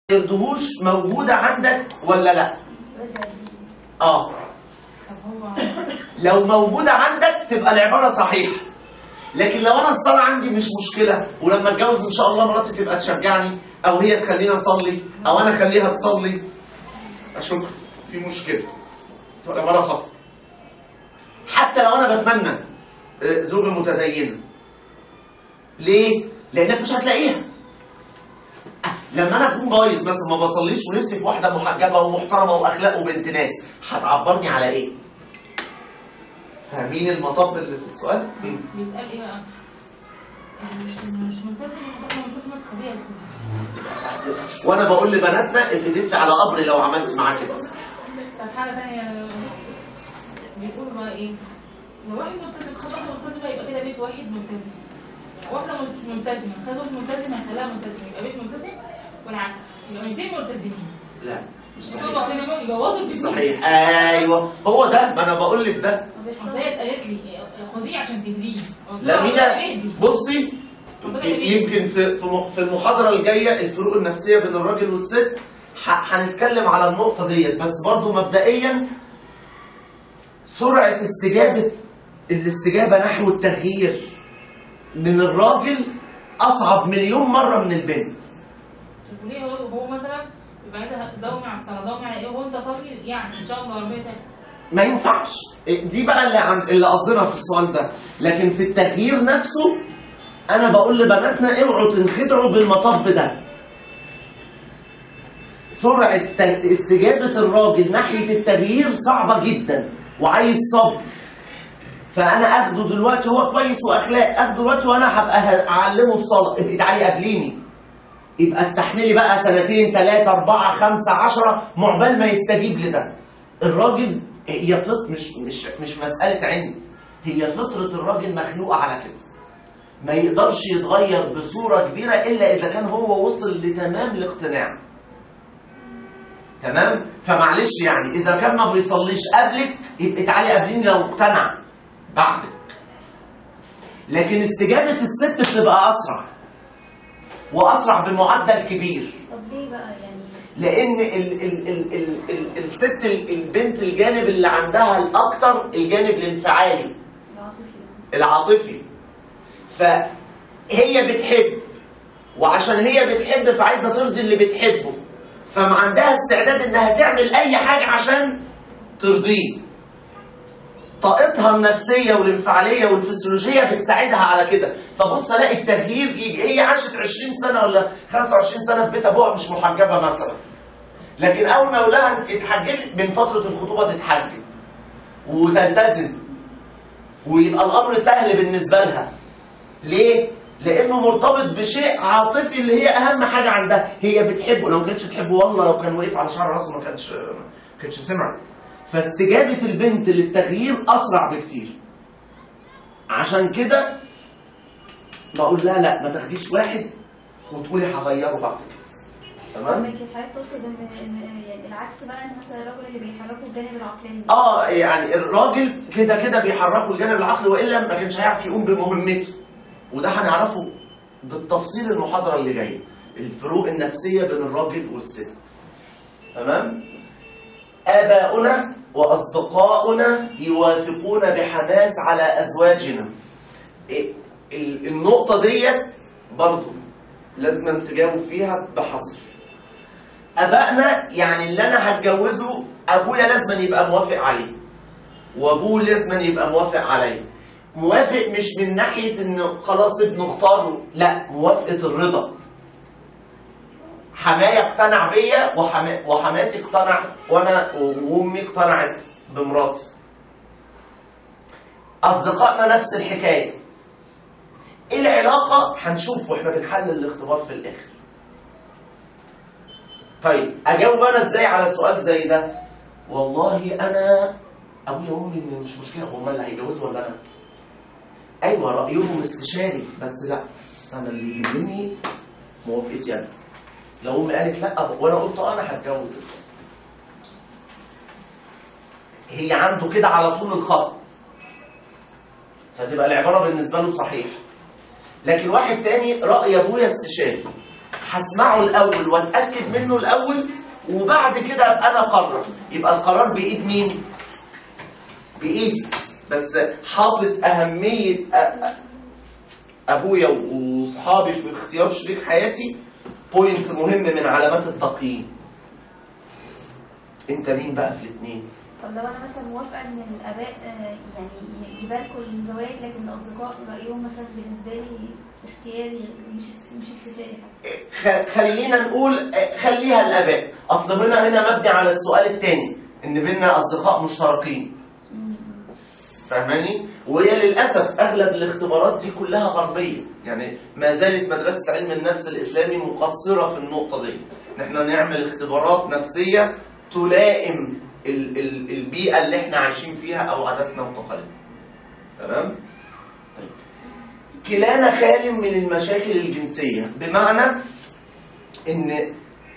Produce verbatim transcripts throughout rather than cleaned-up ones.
يردهوش موجودة عندك ولا لا؟ اه لو موجودة عندك تبقى العبارة صحيحة. لكن لو انا الصلاة عندي مش مشكلة، ولما اتجوز ان شاء الله مراتي تبقى تشجعني، او هي تخليني اصلي، او انا اخليها تصلي، اشك في مشكلة، تبقى العبارة خطأ. حتى لو انا بتمنى زوجة متدينة. ليه؟ لانك مش هتلاقيها. لما انا اكون بايظ مثلا ما بصليش ونفسي في واحده محجبه ومحترمه واخلاق وبنت ناس، هتعبرني على ايه؟ فاهمين المطب اللي في السؤال؟ بيتقال ايه بقى؟ مش مش ملتزم ملتزمه الطبيعه. وانا بقول لبناتنا ابقي دفي على قبر لو عملت معاه كده. طب حاجه ثانيه بيقولوا بقى ايه؟ لو واحد ملتزم خد واحده ملتزمه يبقى كده بيت واحد ملتزم. واحده ملتزمه خد واحد ملتزم هيخليها ملتزم يبقى بيت ملتزم، والعكس يبقى ميتين ملتزمين. لا مش صحيح. يبوظوا مش صحيح. ايوه هو ده، ما انا بقول لك ده. اصل هي قالت لي خديه عشان تهديه. لا مينا بصي، يمكن في في المحاضره الجايه الفروق النفسيه بين الراجل والست هنتكلم على النقطه ديت، بس برضو مبدئيا سرعه استجابه الاستجابه نحو التغيير من الراجل اصعب مليون مره من البنت. طب ليه هو هو مثلا يبقى عايزه تداومي على الصلاه، داومي على ايه وانت صلي يعني ان شاء الله ربنا يسهل. ما ينفعش، دي بقى اللي عند اللي قصدنا في السؤال ده. لكن في التغيير نفسه انا بقول لبناتنا اوعوا تنخدعوا بالمطب ده. سرعه استجابه الراجل ناحيه التغيير صعبه جدا وعايز صبر. فانا اخده دلوقتي هو كويس واخلاق، اخده دلوقتي وانا هبقى اعلمه الصلاه، ابقي تعالي قابليني، يبقى استحملي بقى سنتين ثلاثه اربعه خمسه عشره معقبال ما يستجيب لده. الراجل هي فط مش مش مش مساله عند، هي فطره الراجل مخلوقه على كده. ما يقدرش يتغير بصوره كبيره الا اذا كان هو وصل لتمام الاقتناع. تمام؟ فمعلش يعني اذا كان ما بيصليش قبلك يبقى تعالي قابليني لو اقتنع بعدك. لكن استجابه الست بتبقى اسرع واسرع بمعدل كبير. طب ليه بقى يعني؟ لان ال ال ال ال ال الست البنت الجانب اللي عندها الاكثر الجانب الانفعالي العاطفي العاطفي فهي بتحب، وعشان هي بتحب فعايزه ترضي اللي بتحبه، فما عندها استعداد انها تعمل اي حاجه عشان ترضيه. طاقتها النفسيه والانفعاليه والفسيولوجيه بتساعدها على كده. فبص الاقي التغيير يجي. هي عاشت عشرين سنه ولا خمسة وعشرين سنه في بيت ابوها مش محجبه مثلا، لكن اول ما يقول لها اتحجبي من فتره الخطوبه تتحجب وتلتزم ويبقى الامر سهل بالنسبه لها. ليه؟ لانه مرتبط بشيء عاطفي اللي هي اهم حاجه عندها، هي بتحبه. لو ما كانتش تحبه والله لو كان وقف على شعر راسه ما كانش ما كانش سمعت. فاستجابه البنت للتغيير اسرع بكتير. عشان كده بقول لها لا ما تاخديش واحد وتقولي هغيره بعد كده. تمام؟ لكن حضرتك تقصد ان ان يعني العكس بقى، ان مثلا الراجل اللي بيحركوا الجانب العقلاني. اه يعني الراجل كده كده بيحركوا الجانب العقلي والا ما كانش هيعرف يقوم بمهمته. وده هنعرفه بالتفصيل المحاضره اللي جايه. الفروق النفسيه بين الراجل والست. تمام؟ آباؤنا وأصدقاؤنا يوافقون بحماس على أزواجنا. النقطة ديت برضو لازم تجاوب فيها بحذر. آبائنا يعني اللي أنا هتجوزه أبويا لازم يبقى موافق عليه، وأبوه لازم يبقى موافق عليه. موافق مش من ناحية إن خلاص ابنه اختاره، لا، موافقة الرضا. حماية اقتنع بيا وحما... وحماتي اقتنع وانا وامي اقتنعت بمراتي. اصدقائنا نفس الحكايه. ايه العلاقه؟ هنشوف واحنا بنحلل الاختبار في الاخر. طيب اجاوب انا ازاي على سؤال زي ده؟ والله انا ابويا وامي مش مشكله، هما اللي هيتجوزوا ولا انا؟ ايوه رايهم استشاري، بس لا، انا اللي يهمني موافقتي انا. لو امي قالت لا وانا قلت اه انا هتجوز، هي عنده كده على طول الخط، فتبقى العباره بالنسبه له صحيحه. لكن واحد تاني راي ابويا استشاري، هسمعه الاول واتاكد منه الاول، وبعد كده ابقى انا اقرر. يبقى القرار بايد مين؟ بايدي، بس حاطط اهميه ابويا واصحابي في اختيار شريك حياتي بوينت مهم من علامات التقييم. انت مين بقى في الاثنين؟ طب لو انا مثلا موافقه ان الاباء آه، يعني يباركوا الزواج، لكن الاصدقاء رايهم مثلا بالنسبه لي اختياري مش مش استشاري حتى. خلينا نقول خليها الاباء، اصل هنا هنا مبني على السؤال الثاني ان بينا اصدقاء مشتركين. فاهماني؟ وهي للاسف اغلب الاختبارات دي كلها غربيه، يعني ما زالت مدرسه علم النفس الاسلامي مقصره في النقطه دي، ان احنا نعمل اختبارات نفسيه تلائم ال ال البيئه اللي احنا عايشين فيها او عاداتنا وتقاليدنا. تمام؟ طيب. كلانا خال من المشاكل الجنسيه، بمعنى ان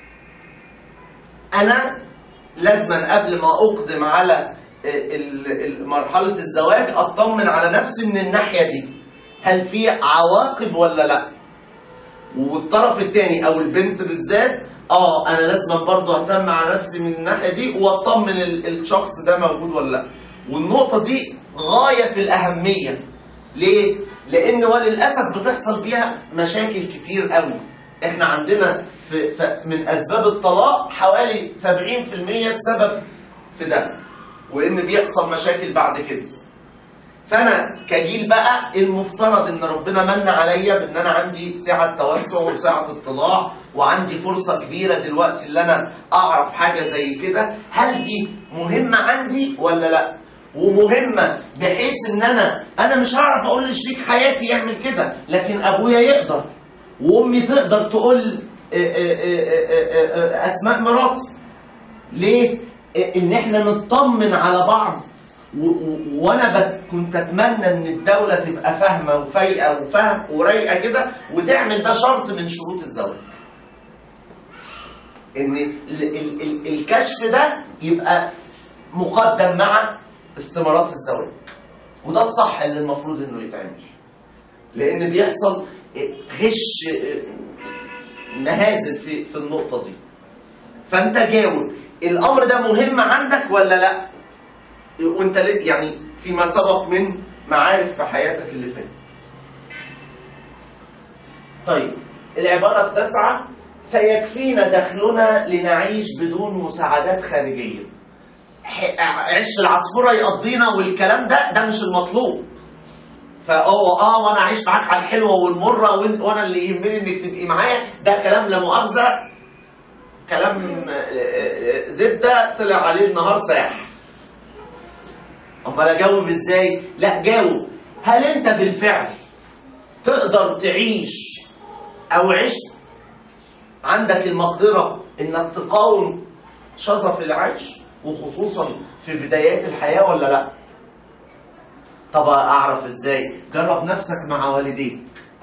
انا لازما قبل ما اقدم على مرحلة الزواج اطمن على نفسي من الناحية دي، هل في عواقب ولا لا؟ والطرف الثاني او البنت بالذات اه انا لازم برضه اهتم على نفسي من الناحية دي واطمن الشخص ده موجود ولا لا. والنقطة دي غاية في الأهمية. ليه؟ لأن وللأسف بتحصل بيها مشاكل كتير قوي. احنا عندنا في في من أسباب الطلاق حوالي سبعين في المية السبب في ده، وإن بيحصل مشاكل بعد كده. فأنا كجيل بقى المفترض إن ربنا من عليا بإن أنا عندي سعة توسع وسعة اطلاع، وعندي فرصة كبيرة دلوقتي إن أنا أعرف حاجة زي كده. هل دي مهمة عندي ولا لأ؟ ومهمة بحيث إن أنا أنا مش هعرف أقول لشريك حياتي يعمل كده، لكن أبويا يقدر وأمي تقدر تقول أسماء مراتي. ليه؟ إن إحنا نطمن على بعض. وانا كنت اتمنى ان الدوله تبقى فاهمه وفايقه وفاهم ورايقه كده وتعمل ده شرط من شروط الزواج. ان ال ال ال الكشف ده يبقى مقدم مع استمارات الزواج، وده الصح اللي المفروض انه يتعمل، لان بيحصل غش مهازل في في النقطه دي. فانت جاوب، الامر ده مهم عندك ولا لا؟ وانت يعني فيما سبق من معارف في حياتك اللي فاتت. طيب العبارة التاسعة: سيكفينا دخلنا لنعيش بدون مساعدات خارجية. عش العصفورة يقضينا والكلام ده ده مش المطلوب. فاه اه وانا عايش معاك على الحلوة والمرة وانا اللي يهمني انك تبقي معايا، ده كلام لا مؤاخذة، كلام زبدة طلع عليه النهار ساح. امال اجاوب ازاي؟ لا جاوب، هل انت بالفعل تقدر تعيش او عشت عندك المقدره انك تقاوم شظف العيش وخصوصا في بدايات الحياه ولا لا؟ طب اعرف ازاي؟ جرب نفسك مع والديك.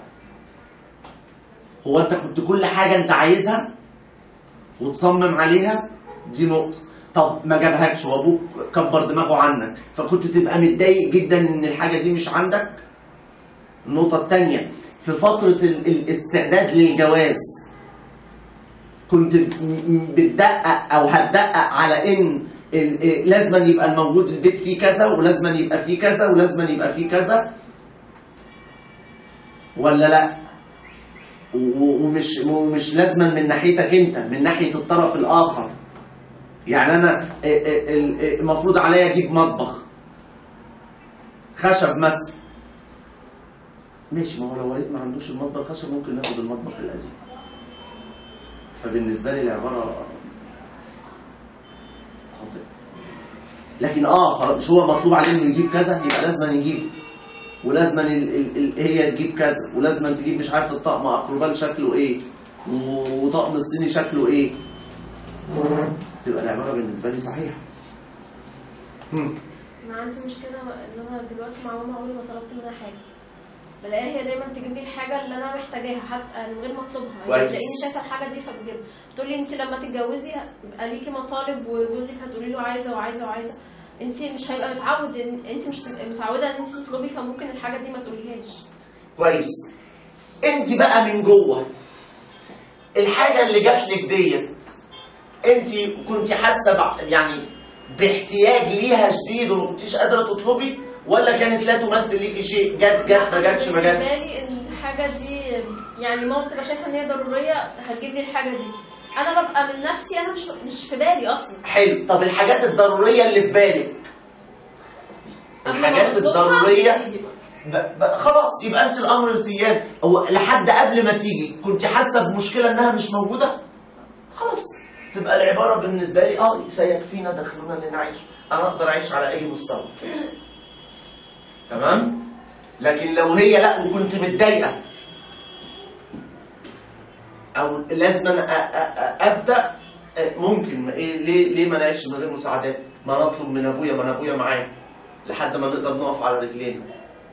هو انت كنت كل حاجه انت عايزها وتصمم عليها؟ دي نقطه. طب ما جابهاكش وابوك كبر دماغه عنك، فكنت تبقى متضايق جدا ان الحاجه دي مش عندك؟ النقطه الثانيه، في فتره الاستعداد للجواز كنت بتدقق او هتدقق على ان لازم يبقى الموجود البيت فيه كذا ولازم يبقى فيه كذا ولازم يبقى فيه كذا ولا لا؟ ومش ومش لازما من ناحيتك انت، من ناحيه الطرف الاخر. يعني انا المفروض عليا اجيب مطبخ خشب مثلا، ماشي، ما هو لو وليد ما عندوش المطبخ خشب ممكن ناخد المطبخ القديم. فبالنسبه لي العباره خاطئه. لكن اه مش هو مطلوب عليه انه يجيب كذا يبقى لازم يجيب، ولازم هي تجيب كذا، ولازم تجيب مش عارف الطقم اقربال شكله ايه وطقم الصيني شكله ايه. تبقى العبارة بالنسبة لي صحيحة. أنا عندي مشكلة إن أنا دلوقتي مع ماما عمري ما طلبت منها حاجة. بلاقيها هي دايما تجيب لي الحاجة اللي أنا محتاجاها حتى من غير ما أطلبها، يعني تلاقيني شايفة الحاجة دي فبجيبها. بتقول لي أنت لما تتجوزي يبقى ليكي مطالب وجوزك هتقولي له عايزة وعايزة وعايزة. أنت مش هيبقى متعود إن أنت مش متعودة إن أنت تطلبي، فممكن الحاجة دي ما تقوليهاش. كويس. أنت بقى من جوه الحاجه اللي جات لك ديت انت كنت حاسه يعني باحتياج ليها شديد وما كنتيش قادره تطلبي، ولا كانت لا تمثل ليكي شيء؟ جت جت ما جاتش ما جاتش؟ بالنسبه لي ان الحاجه دي يعني ماما بتبقى شايفه ان هي ضروريه هتجيب لي الحاجه دي، انا ببقى من نفسي انا مش مش في بالي اصلا. حلو. طب الحاجات الضروريه اللي في بالك، الحاجات الضروريه ب... ب... خلاص يبقى انت الامر نسيان. هو لحد قبل ما تيجي كنت حاسه بمشكله انها مش موجوده؟ خلاص تبقى العباره بالنسبه لي اه سيكفينا دخلنا لنعيش، انا اقدر اعيش على اي مستوى. تمام؟ لكن لو هي لا وكنت متضايقه او لازم أنا ابدا، ممكن ايه ليه ليه ما نعيش من غير مساعدات؟ ما نطلب من ابويا، ما انا ابويا معايا لحد ما نقدر نقف على رجلينا.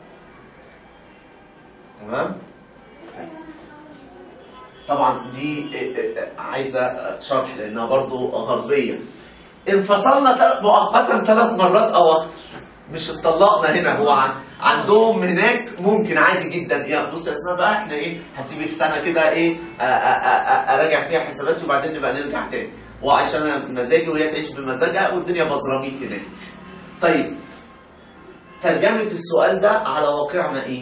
تمام؟ طبعا دي عايزه شرح لانها برضو غربيه. انفصلنا مؤقتا ثلاث مرات او اكتر، مش اتطلقنا هنا. هو عن عندهم هناك ممكن عادي جدا. يا بص يا اسماء بقى احنا ايه هسيبك سنه كده ايه اراجع فيها حساباتي وبعدين نبقى نرجع تاني، وعشان انا بمزاجي وهي تعيش بمزاجها والدنيا بزراميط هناك. طيب ترجمه السؤال ده على واقعنا ايه؟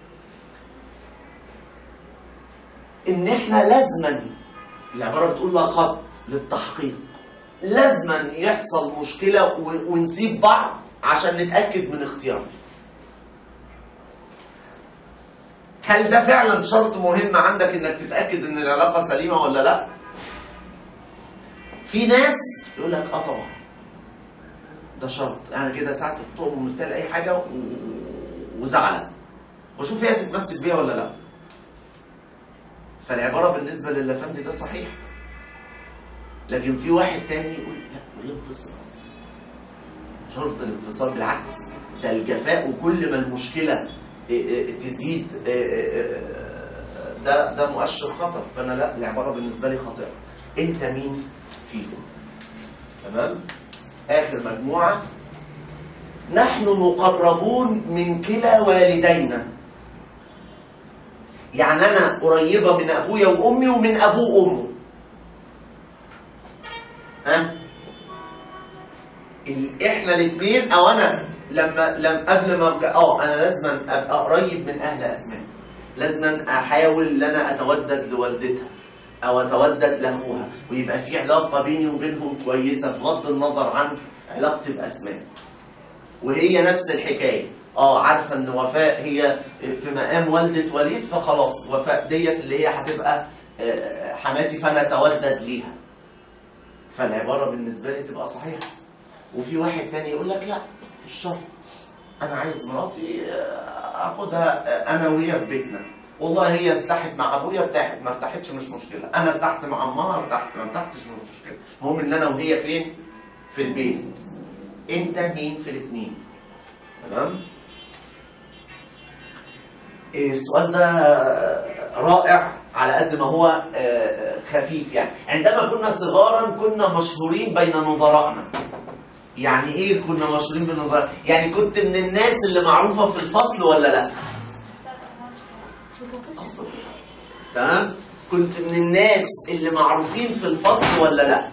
ان احنا لازما، العباره بتقول لقد للتحقيق، لازما يحصل مشكله ونسيب بعض عشان نتاكد من اختيارنا. هل ده فعلا شرط مهم عندك انك تتاكد ان العلاقه سليمه ولا لا؟ في ناس يقول لك اه طبعا ده شرط، انا كده ساعه تقوم ومثال اي حاجه و... وزعلت واشوف هي تتمسك بيها ولا لا. فالعباره بالنسبه للافندي ده صحيح، لكن في واحد تاني يقول لا ليه انفصل اصلا؟ شرط الانفصال بالعكس، ده الجفاء وكل ما المشكله تزيد ده ده مؤشر خطر. فانا لا، العباره بالنسبه لي خاطئه. انت مين فيهم؟ تمام؟ اخر مجموعه، نحن مقربون من كلا والدينا. يعني انا قريبه من ابويا وامي ومن ابوه وامه. ها؟ احنا الاثنين، او انا لما لم قبل ما ابقى اه انا لازم ابقى قريب من اهل اسماء، لازم احاول ان انا اتودد لوالدتها او اتودد لاخوها، ويبقى في علاقه بيني وبينهم كويسه بغض النظر عن علاقتي باسماء. وهي نفس الحكايه، اه عارفه ان وفاء هي في مقام والده وليد، فخلاص وفاء ديت اللي هي هتبقى حماتي فانا اتودد ليها. فالعباره بالنسبه لي تبقى صحيحه. وفي واحد تاني يقول لك لا مش شرط، انا عايز مراتي اخدها انا وهي في بيتنا، والله هي ارتاحت مع ابويا ارتاحت، ما ارتاحتش مش مشكله، انا ارتحت مع امها ارتحت، ما ارتحتش مش مشكله، المهم ان انا وهي فين؟ في البيت. انت مين في الاثنين؟ تمام؟ السؤال ده رائع على قد ما هو خفيف. يعني عندما كنا صغارا كنا مشهورين بين نظرائنا. يعني ايه كنا مشهورين بين نظرائنا؟ يعني كنت من الناس اللي معروفه في الفصل ولا لا؟ تمام؟ كنت من الناس اللي معروفين في الفصل ولا لا؟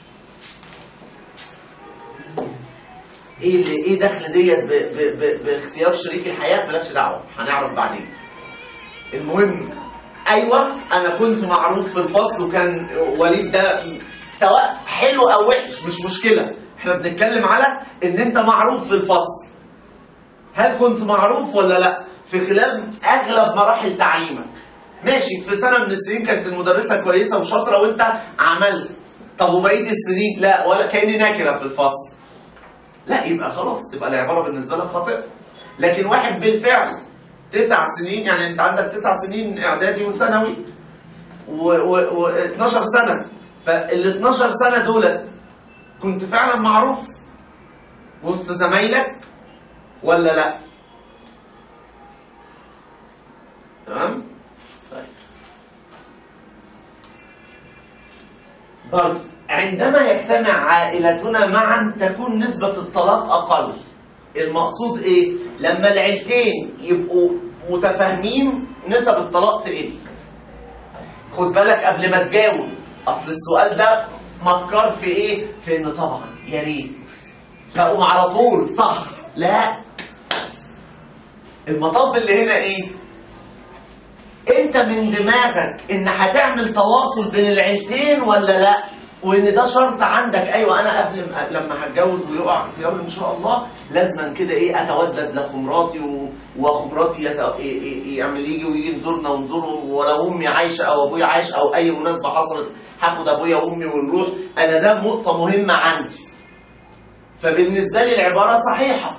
ايه اللي ايه دخل ديت باختيار شريك الحياه؟ مالكش دعوه، هنعرف بعدين. المهم ايوه انا كنت معروف في الفصل، وكان وليد ده سواء حلو او وحش مش مشكله، احنا بنتكلم على ان انت معروف في الفصل. هل كنت معروف ولا لا؟ في خلال اغلب مراحل تعليمك. ماشي، في سنه من السنين كانت المدرسه كويسه وشاطره وانت عملت، طب وبقيه السنين لا، ولا كاني نكره في الفصل. لا، يبقى خلاص تبقى العباره بالنسبه لك خاطئه. لكن واحد بالفعل تسع سنين، يعني انت عندك تسع سنين اعدادي وثانوي و اتناشر سنه، فال اتناشر سنه دولت كنت فعلا معروف وسط زمايلك ولا لا؟ تمام؟ طيب برضه عندما يجتمع عائلتنا معا تكون نسبة الطلاق أقل. المقصود إيه؟ لما العيلتين يبقوا متفاهمين نسب الطلاق تقل. خد بالك قبل ما تجاوب، اصل السؤال ده مكر في ايه؟ في ان طبعا يا ريت فاقوم على طول صح. لا، المطب اللي هنا ايه؟ انت من دماغك ان هتعمل تواصل بين العيلتين ولا لا؟ وان ده شرط عندك. ايوه انا قبل ما لما هتجوز ويقع اختياري ان شاء الله لازما كده ايه اتودد لاخو مراتي و... واخو مراتي يت... يعمل يجي ويجي نزورنا ونزورهم، ولو امي عايشه او ابويا عايش او اي مناسبه حصلت هاخد ابويا وامي ونروح. انا ده نقطه مهمه عندي. فبالنسبه لي العباره صحيحه.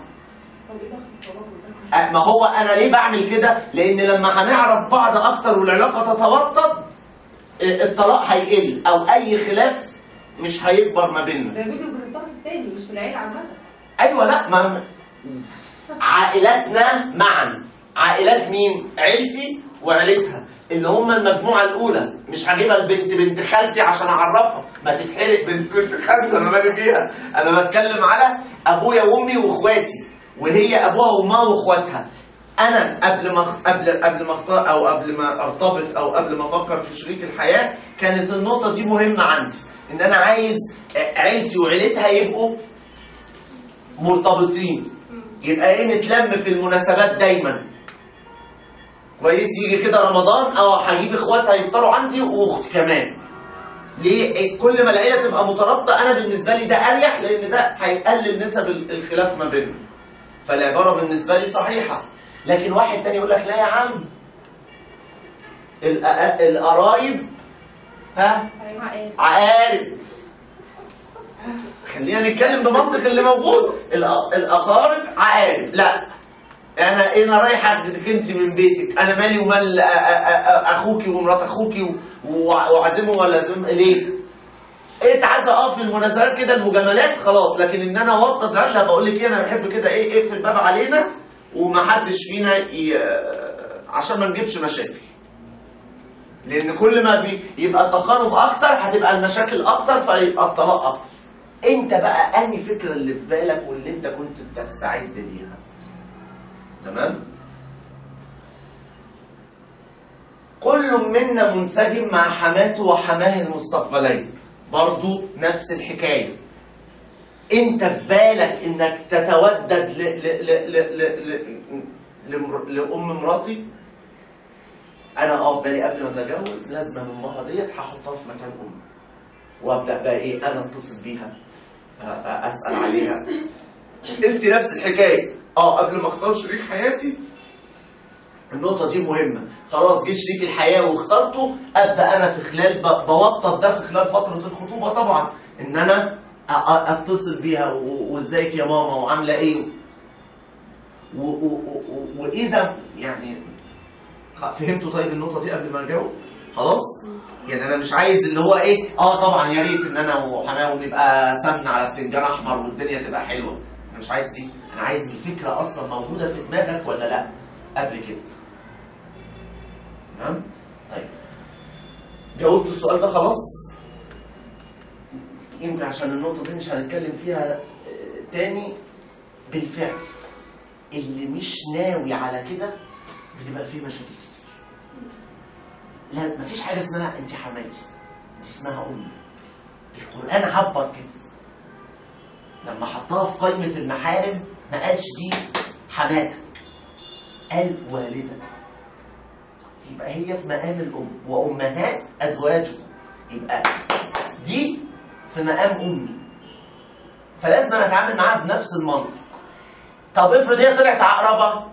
ما هو انا ليه بعمل كده؟ لان لما هنعرف بعض اكتر والعلاقه تتوطد الطلاق هيقل او اي خلاف مش هيكبر ما بيننا. ده فيديو من الطرف الثاني مش في العيله عامه. ايوه لا، ما عائلاتنا معا. عائلات مين؟ عيلتي وعيلتها اللي هم المجموعه الاولى. مش هجيبها البنت بنت خالتي عشان اعرفها، ما تتحرق بنت بنت خالتي انا مالي بيها. انا بتكلم على ابويا وامي واخواتي، وهي ابوها وامها واخواتها. انا قبل ما قبل قبل ما اختار او قبل ما ارتبط او قبل ما افكر في شريك الحياه كانت النقطه دي مهمه عندي، ان انا عايز عيلتي وعيلتها يبقوا مرتبطين. يبقى ايه؟ نتلم في المناسبات دايما. كويس؟ يجي كده رمضان اه هجيب اخواتها يفطروا عندي واختي كمان. ليه؟ كل ما العيله تبقى مترابطه انا بالنسبه لي ده اريح، لان ده هيقلل نسب الخلاف ما بيننا. فالعباره بالنسبه لي صحيحه. لكن واحد تاني يقول لك لا يا عم، القرايب ها عقارب. خلينا نتكلم بمنطق اللي موجود. الاقارب عقارب. لا، انا انا رايح اخدك انت من بيتك، انا مالي ومال اخوكي ومرات اخوكي وعازمه ولا عازم ليه؟ ايه تعزى اه في المناسبات كده المجاملات خلاص، لكن ان انا اوطد عيلها بقول لك ايه انا بحب كده ايه اقفل الباب علينا ومحدش فينا ي... عشان ما نجيبش مشاكل. لان كل ما بي... يبقى التقارب اكتر هتبقى المشاكل اكتر فيبقى الطلاق اكتر. انت بقى انهي فكره اللي في بالك واللي انت كنت بتستعد ليها؟ تمام؟ كل منا منسجم مع حماته وحماه المستقبليه. برضو نفس الحكايه. انت في بالك انك تتودد ل ل ل ل ل ل لام مراتي؟ انا اه في بالي قبل ما اتجوز لازم امها ديت هحطها في مكان امي. وابدا بقى ايه؟ انا اتصل بيها، اسال عليها. انت نفس الحكايه. اه قبل ما اختار شريك حياتي النقطة دي مهمة. خلاص جه شريك الحياة واخترته، ابدا انا في خلال بوطد ده في خلال فترة الخطوبة طبعا ان انا اتصل بيها وازيك يا ماما وعاملة ايه؟ واذا يعني فهمتوا طيب النقطة دي قبل ما اجاوب؟ خلاص؟ يعني انا مش عايز اللي هو ايه؟ اه طبعا يا ريت ان انا وحماوي نبقى سمنة على بتنجان احمر والدنيا تبقى حلوة. انا مش عايز دي، انا عايز الفكرة اصلا موجودة في دماغك ولا لا؟ قبل كده. تمام؟ طيب. جاوبت السؤال ده خلاص؟ يمكن عشان النقطة دي مش هنتكلم فيها تاني. بالفعل اللي مش ناوي على كده بتبقى فيه مشاكل كتير. لا مفيش حاجة اسمها انت حماتي، دي اسمها امي. القرآن عبر كده. لما حطها في قائمة المحارم ما قالش دي حماتك، قال والدة. يبقى هي في مقام الأم وأمهات أزواجكم، يبقى دي في مقام أمي. فلازم أنا أتعامل معاها بنفس المنطق. طب افرض هي طلعت عقربة.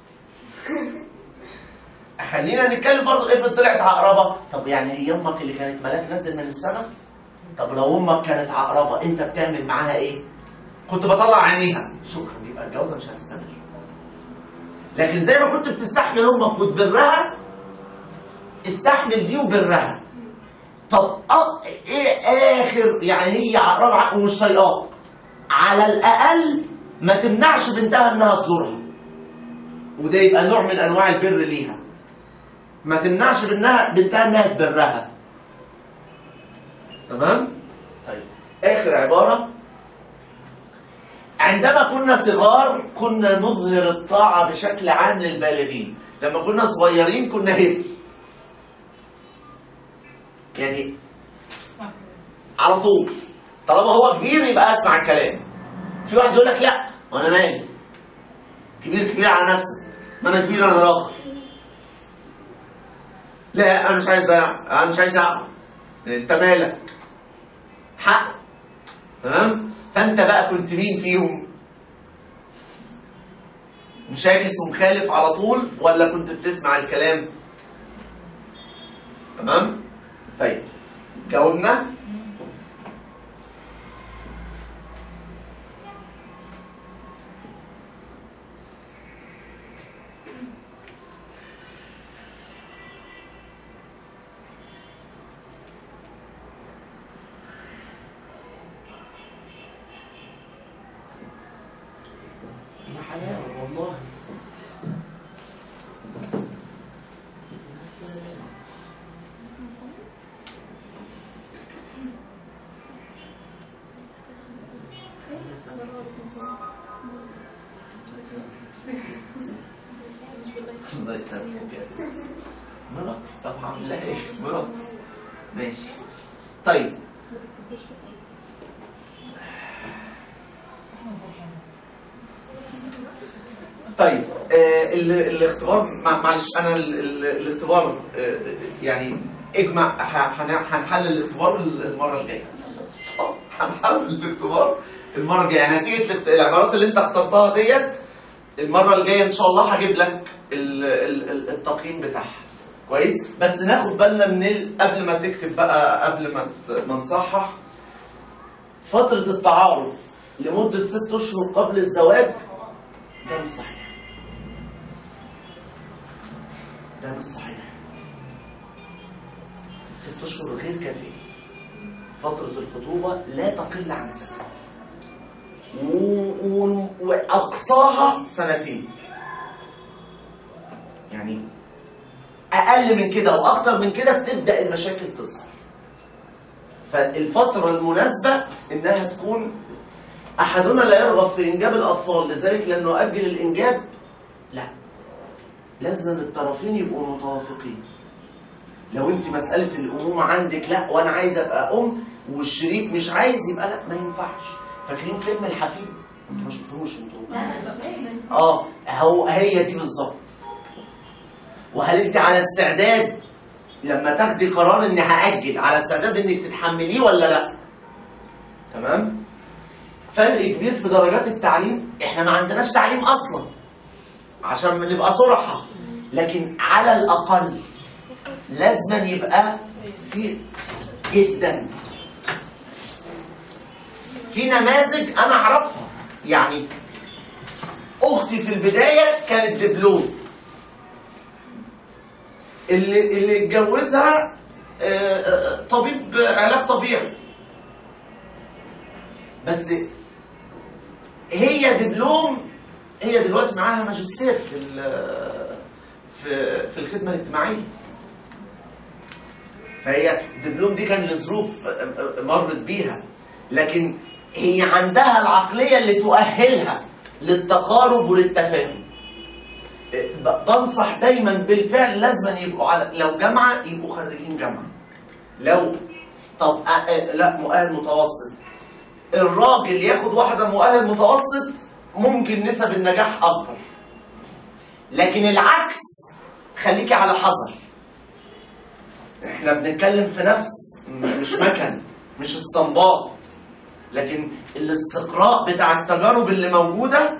خلينا نتكلم برضه. افرض طلعت عقربة، طب يعني هي أمك اللي كانت ملاك نازل من السماء؟ طب لو أمك كانت عقربة أنت بتعمل معاها إيه؟ كنت بطلع عينيها. شكرا، يبقى الجوازة مش هتستمر. لكن زي ما كنت بتستحمل امك وتبرها استحمل دي وبرها. طب أه ايه اخر يعني هي عقربة ومش طايقاك، على الاقل ما تمنعش بنتها انها تزورها، وده يبقى نوع من انواع البر ليها. ما تمنعش بنتها بنتها انها تبرها. تمام؟ طيب اخر عبارة. عندما كنا صغار كنا نظهر الطاعة بشكل عام للبالغين. لما كنا صغيرين كنا هبل. يعني على طول طالما هو كبير يبقى اسمع الكلام. في واحد يقول لك لا وانا مالي، كبير كبير على نفسك، ما انا كبير انا الاخر. لا انا مش عايز انا مش عايز اقعد، انت مالك حق. تمام؟ فانت بقى كنت مين فيهم؟ مشاكس ومخالف على طول ولا كنت بتسمع الكلام؟ تمام؟ طيب جاوبنا؟ يا حلاوة والله. الله يسامحك يا سيدي. مراتي طب هعمل لها ايه؟ مراتي. ماشي. طيب. طيب آه الاختبار معلش انا الاختبار آه يعني اجمع هنحلل الاختبار المره الجايه. هنحلل الاختبار المره الجايه، يعني نتيجه العبارات اللي انت اخترتها ديت المره الجايه ان شاء الله هجيب لك التقييم بتاعها. كويس؟ بس ناخد بالنا من قبل ما تكتب بقى، قبل ما ما نصحح، فتره التعارف لمده ست اشهر قبل الزواج ده مش صحيح. ده مش صحيح. ست اشهر غير كافيه. فترة الخطوبة لا تقل عن سنة. وأقصاها سنتين. يعني أقل من كده وأكتر من كده بتبدأ المشاكل تظهر. فالفترة المناسبة إنها تكون أحدنا لا يرغب في إنجاب الأطفال لذلك لن نؤجل الإنجاب. لا. لازم الطرفين يبقوا متوافقين. لو أنت مسألة الأمومة عندك لا وأنا عايز أبقى أم والشريك مش عايز يبقى لا ما ينفعش. فاكرين فيلم الحفيد؟ أنتوا ما شفتوش أنتوا؟ لا انا شفتها. آه هو هي دي بالظبط. وهل أنت على استعداد لما تاخدي قرار إني هأجل على استعداد إنك تتحمليه ولا لا؟ تمام؟ فرق كبير في درجات التعليم. احنا ما عندناش تعليم اصلا عشان نبقى صراحه، لكن على الاقل لازم يبقى في جدا في نماذج انا اعرفها. يعني اختي في البدايه كانت دبلوم، اللي اللي اتجوزها طبيب علاج طبيعي، بس هي دبلوم، هي دلوقتي معاها ماجستير في في في الخدمه الاجتماعيه. فهي دبلوم دي كان لظروف مرت بيها، لكن هي عندها العقليه اللي تؤهلها للتقارب وللتفاهم. بنصح دايما بالفعل لازم يبقوا على، لو جامعه يبقوا خريجين جامعه، لو طب لا مؤهل متوسط، الراجل ياخد واحدة مؤهل متوسط ممكن نسب النجاح أكبر. لكن العكس خليكي على حذر. احنا بنتكلم في نفس مش مكن، مش استنباط، لكن الاستقراء بتاع التجارب اللي موجودة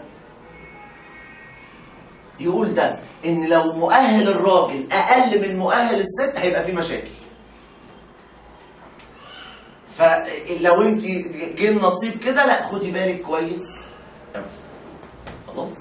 يقول ده ان لو مؤهل الراجل أقل من مؤهل الست هيبقى في مشاكل. فلو انت جه النصيب كده لا خدي بالك كويس. خلاص؟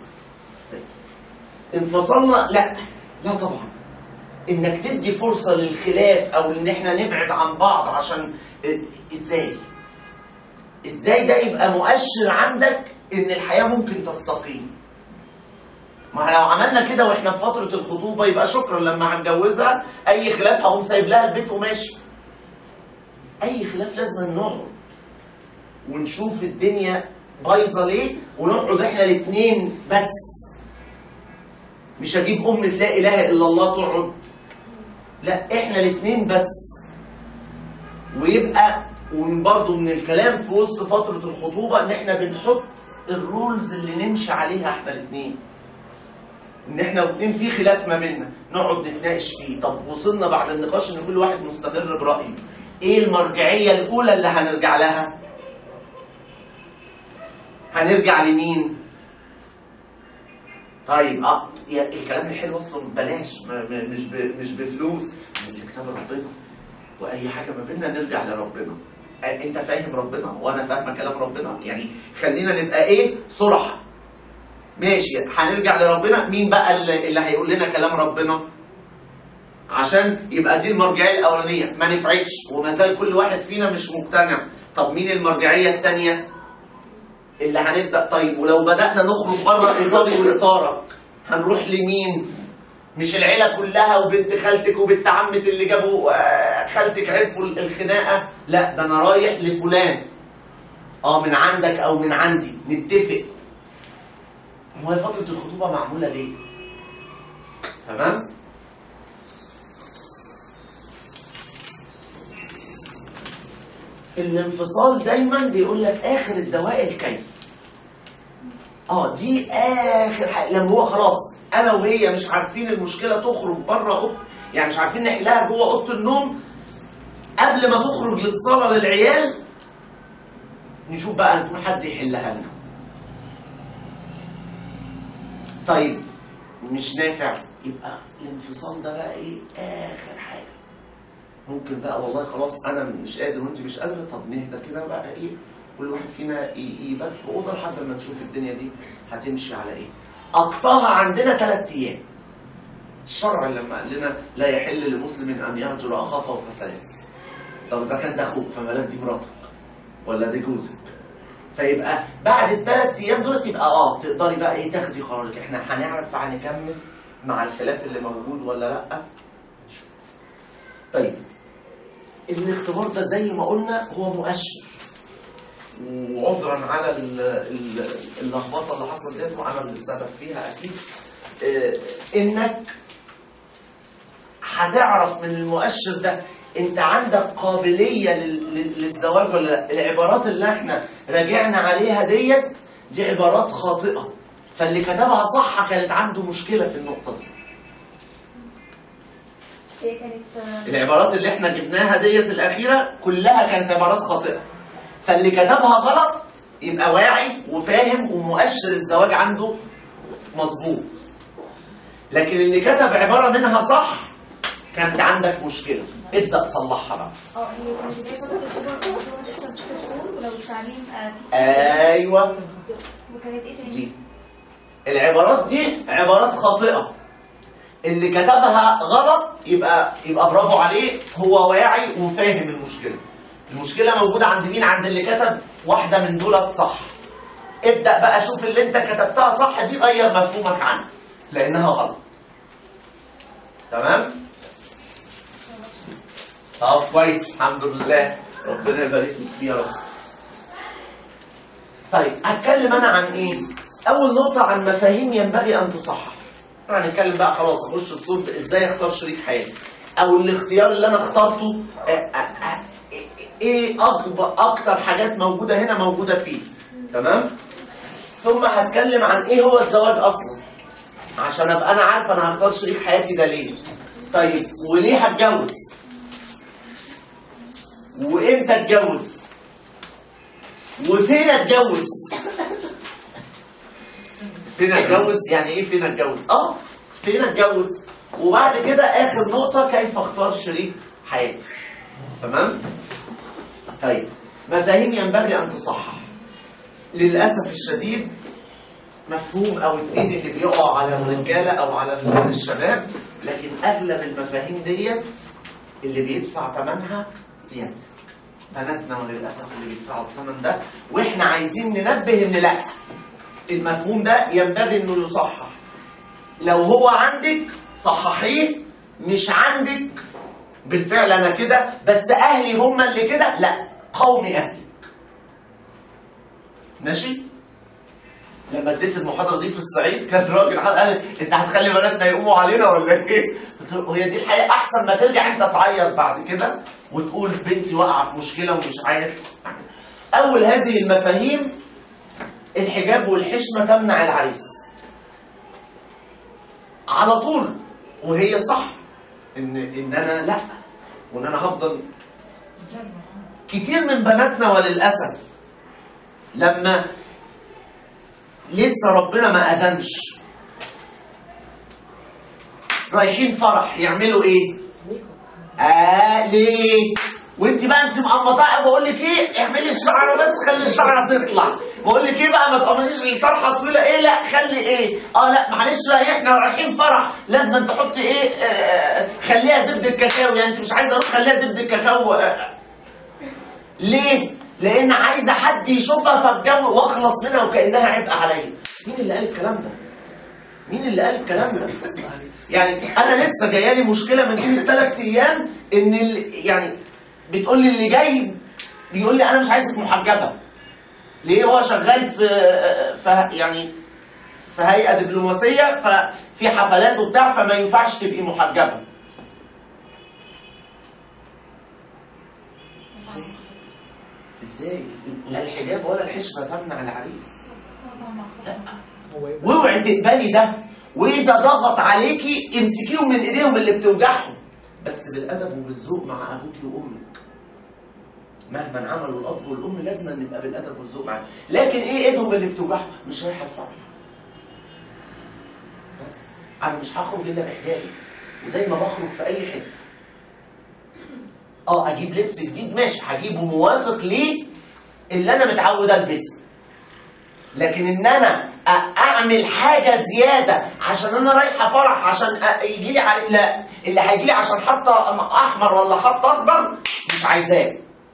انفصلنا؟ لا لا طبعا. انك تدي فرصه للخلاف او ان احنا نبعد عن بعض عشان ازاي؟ ازاي ده يبقى مؤشر عندك ان الحياه ممكن تستقيم؟ ما لو عملنا كده واحنا في فتره الخطوبه يبقى شكرا، لما هتجوزها اي خلاف هقوم سايب لها البيت وماشي. اي خلاف لازم نقعد ونشوف الدنيا بايظه ليه ونقعد احنا الاثنين بس. مش هجيب ام لا اله الا الله تقعد، لا احنا الاثنين بس. ويبقى وبرضه من الكلام في وسط فتره الخطوبه ان احنا بنحط الرولز اللي نمشي عليها احنا الاثنين. ان احنا الاثنين في خلاف ما بيننا نقعد نتناقش فيه. طب وصلنا بعد النقاش ان كل واحد مستمر برايه، ايه المرجعيه الاولى اللي هنرجع لها؟ هنرجع لمين؟ طيب اه يا الكلام الحلو اصلا بلاش، مش مش بفلوس، من كتاب ربنا. واي حاجه ما بيننا نرجع لربنا. انت فاهم ربنا وانا فاهمه كلام ربنا، يعني خلينا نبقى ايه؟ صراحه. ماشي هنرجع لربنا، مين بقى اللي هيقول لنا كلام ربنا؟ عشان يبقى دي المرجعيه الاولانيه، ما نفعتش وما زال كل واحد فينا مش مقتنع. طب مين المرجعيه الثانيه؟ اللي هنبدا. طيب ولو بدانا نخرج بره اطاري واطارك هنروح لمين؟ مش العيله كلها وبنت خالتك وبنت عمتك اللي جابوا خالتك عرفوا الخناقه، لا ده انا رايح لفلان. اه من عندك او من عندي نتفق. هو فتره الخطوبه معموله ليه؟ تمام؟ الانفصال دايما بيقول لك اخر الدواء الكي. اه دي اخر حاجه، لما هو خلاص انا وهي مش عارفين المشكله تخرج بره اوضه، يعني مش عارفين نحلها جوه اوضه النوم، قبل ما تخرج للصاله للعيال نشوف بقى نكون حد يحلها لنا. طيب مش نافع، يبقى الانفصال ده بقى ايه؟ اخر حاجه. ممكن بقى والله خلاص انا مش قادر وانت مش قادره، طب نهدى كده بقى ايه؟ كل واحد فينا يبات في اوضه لحد ما نشوف الدنيا دي هتمشي على ايه. اقصاها عندنا ثلاث ايام. الشرع لما قال لنا لا يحل لمسلم ان يهجر اخاه فوق ثلاث. طب اذا كان ده اخوك فما بالك دي مراتك ولا دي جوزك؟ فيبقى بعد الثلاث ايام دول يبقى اه تقدري بقى ايه تاخدي قرارك. احنا هنعرف هنكمل مع الخلاف اللي موجود ولا لا؟ شوف. طيب الاختبار ده زي ما قلنا هو مؤشر، وعذرا على اللخبطه اللي حصلت ديت وانا اللي السبب فيها اكيد. اه انك هتعرف من المؤشر ده انت عندك قابليه للزواج ولا لا. العبارات اللي احنا راجعنا عليها ديت دي عبارات خاطئه، فاللي كتبها صح كانت عنده مشكله في النقطه دي. هي كانت العبارات اللي احنا جبناها ديت الاخيره كلها كانت عبارات خاطئه، فاللي كتبها غلط يبقى واعي وفاهم ومؤشر الزواج عنده مظبوط، لكن اللي كتب عباره منها صح كانت عندك مشكله، ابدا صلحها بقى. اه هي كانت بدايه فتره الخطوبه الخطوبه لسه ست شهور ولو التعليم في ايوه. وكانت ايه تاني؟ دي العبارات دي عبارات خاطئه، اللي كتبها غلط يبقى يبقى برافو عليه، هو واعي وفاهم المشكله. المشكله موجوده عند مين؟ عند اللي كتب واحده من دولت صح. ابدا بقى شوف اللي انت كتبتها صح دي غير مفهومك عنها لانها غلط. تمام؟ طب كويس الحمد لله، ربنا يبارك لك فيها يا رب. طيب هتكلم انا عن ايه؟ اول نقطه عن مفاهيم ينبغي ان تصحح. هنتكلم بقى خلاص اخش في صوره ازاي اختار شريك حياتي، او الاختيار اللي انا اخترته ايه اكبر اكتر حاجات موجوده هنا موجوده فيه. تمام؟ ثم هتكلم عن ايه هو الزواج اصلا عشان ابقى انا عارف انا هختار شريك حياتي ده ليه. طيب وليه هتجوز؟ وامتى اتجوز؟ وفين اتجوز؟ فين اتجوز؟ يعني ايه فين اتجوز؟ اه فين اتجوز؟ وبعد كده اخر نقطة كيف اختار شريك حياتي. تمام؟ طيب مفاهيم ينبغي ان تصحح. للاسف الشديد مفهوم او اتنين اللي بيقعوا على الرجالة او على الشباب، لكن اغلب المفاهيم ديت اللي بيدفع ثمنها سيادتك. بناتنا وللاسف اللي بيدفعوا الثمن ده، واحنا عايزين ننبه ان لا، المفهوم ده ينبغي انه يصحح. لو هو عندك صححيه، مش عندك بالفعل انا كده بس اهلي هم اللي كده، لا قومي اهلك. ماشي؟ لما اديت المحاضره دي في الصعيد كان الراجل قال انت هتخلي بناتنا يقوموا علينا ولا ايه؟ قلت له هي دي الحقيقه، احسن ما ترجع انت تعيط بعد كده وتقول بنتي واقعه في مشكله ومش عارف. اول هذه المفاهيم الحجاب والحشمه تمنع العريس على طول، وهي صح ان ان انا لا، وان انا هفضل. كتير من بناتنا وللاسف لما لسه ربنا ما اذنش رايحين فرح يعملوا ايه؟ اه ليه؟ وانت بقى انت مقمطه، بقول لك ايه؟ اعملي الشعر بس، خلي الشعر تطلع. بقول لك ايه بقى؟ ما تقمصيش الطرحه طويله. ايه لا خلي ايه؟ اه لا معلش بقى احنا رايحين فرح لازم تحطي ايه؟ آه خليها زبده كاكاو، يعني انت مش عايزه اروح خليها زبده كاكاو. آه ليه؟ لان عايزه حد يشوفها فاتجوز واخلص منها وكانها عبء عليا. مين اللي قال الكلام ده؟ مين اللي قال الكلام ده؟ يعني انا لسه جايالي مشكله من قيمه ثلاث ايام ان يعني بتقول لي اللي جاي بيقول لي انا مش عايزك محجبه. ليه؟ هو شغال في في يعني في هيئه دبلوماسيه، ففي حفلات وبتاع، فما ينفعش تبقي محجبه. ازاي؟ ازاي؟ لا الحجاب ولا الحشمه تمنع العريس. لا واوعي تقبلي ده، واذا ضغط عليكي امسكيهم من ايديهم اللي بتوجعهم، بس بالادب وبالذوق مع ابوكي وامك. مهما عملوا الاب والام لازم نبقى بالادب والذوق معاهم، لكن ايه ايدهم اللي بتوجعهم؟ مش رايحه الفرح. بس انا مش هخرج الا بحجابي، وزي ما بخرج في اي حته. اه اجيب لبس جديد ماشي، هجيبه موافق ليه اللي انا متعود البسه. لكن ان انا اعمل حاجه زياده عشان انا رايحه فرح عشان يجي لي علي... لا، اللي هيجي لي عشان حاطه احمر ولا حاطه اخضر مش عايزاه.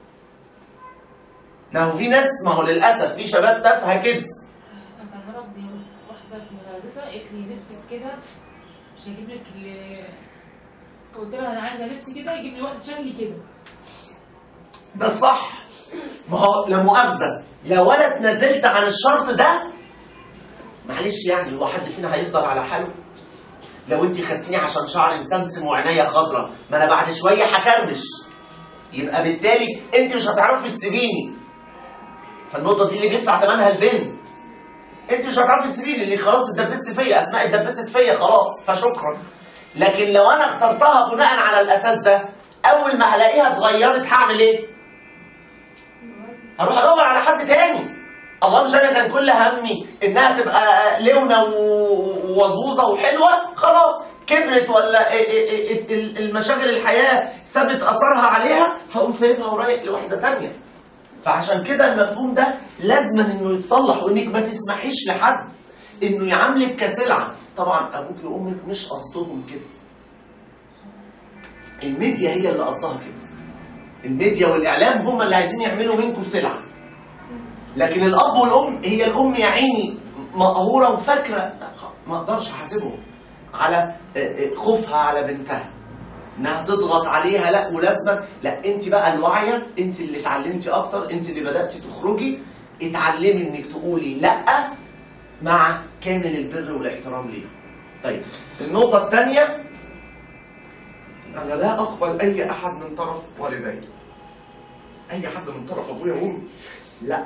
ما هو في ناس، ما هو للاسف في شباب تافهه كده. انا كان ربي واحده في مدرسه قالت لي لبسك كده مش هجيب لك ال... قلت لها انا عايزه لبسي كده يجيب لي واحد شكلي كده. ده الصح. ما هو لا مؤاخذه لو انا اتنازلت عن الشرط ده معلش، يعني هو حد فينا هيفضل على حاله؟ لو انت خدتيني عشان شعري مسمسم وعينيا خضرا، ما انا بعد شويه هكرمش، يبقى بالتالي انت مش هتعرفي تسيبيني. فالنقطه دي اللي بيدفع ثمنها البنت. انت مش هتعرفي تسيبيني، اللي خلاص اتدبست فيا، اسماء اتدبست فيا خلاص فشكرا. لكن لو انا اخترتها بناء على الاساس ده، اول ما هلاقيها اتغيرت هعمل ايه؟ هروح ادور على حد تاني. الله، مش انا كان كل همي انها تبقى لونة ووظوظه وحلوه، خلاص كبرت ولا المشاغل الحياه سابت اثرها عليها، هقوم سايبها ورايح لواحده تانيه. فعشان كده المفهوم ده لازم انه يتصلح، وانك ما تسمحيش لحد انه يعاملك كسلعه. طبعا ابوك وامك مش قصدهم كده، الميديا هي اللي قصدها كده. الميديا والاعلام هم اللي عايزين يعملوا منكم سلعه. لكن الاب والام، هي الام يا عيني مقهوره وفاكره ما اقدرش احاسبهم على خوفها على بنتها انها تضغط عليها، لا ولازمه، لا انت بقى الواعيه، انت اللي اتعلمتي اكتر، انت اللي بداتي تخرجي، اتعلمي انك تقولي لا مع كامل البر والاحترام ليها. طيب النقطه الثانيه، انا لا اقبل اي احد من طرف والدي، اي حد من طرف ابويا وامي، لا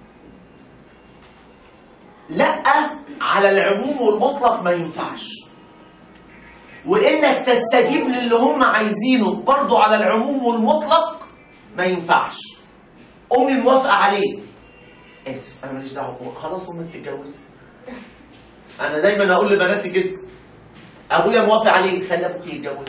لا على العموم والمطلق ما ينفعش. وانك تستجيب للي هم عايزينه برضو على العموم والمطلق ما ينفعش. امي موافقه عليه، اسف انا ماليش دعوه، خلاص امك تتجوز. انا دايما اقول لبناتي كده، ابويا موافق عليه خلي ابوك يتجوز.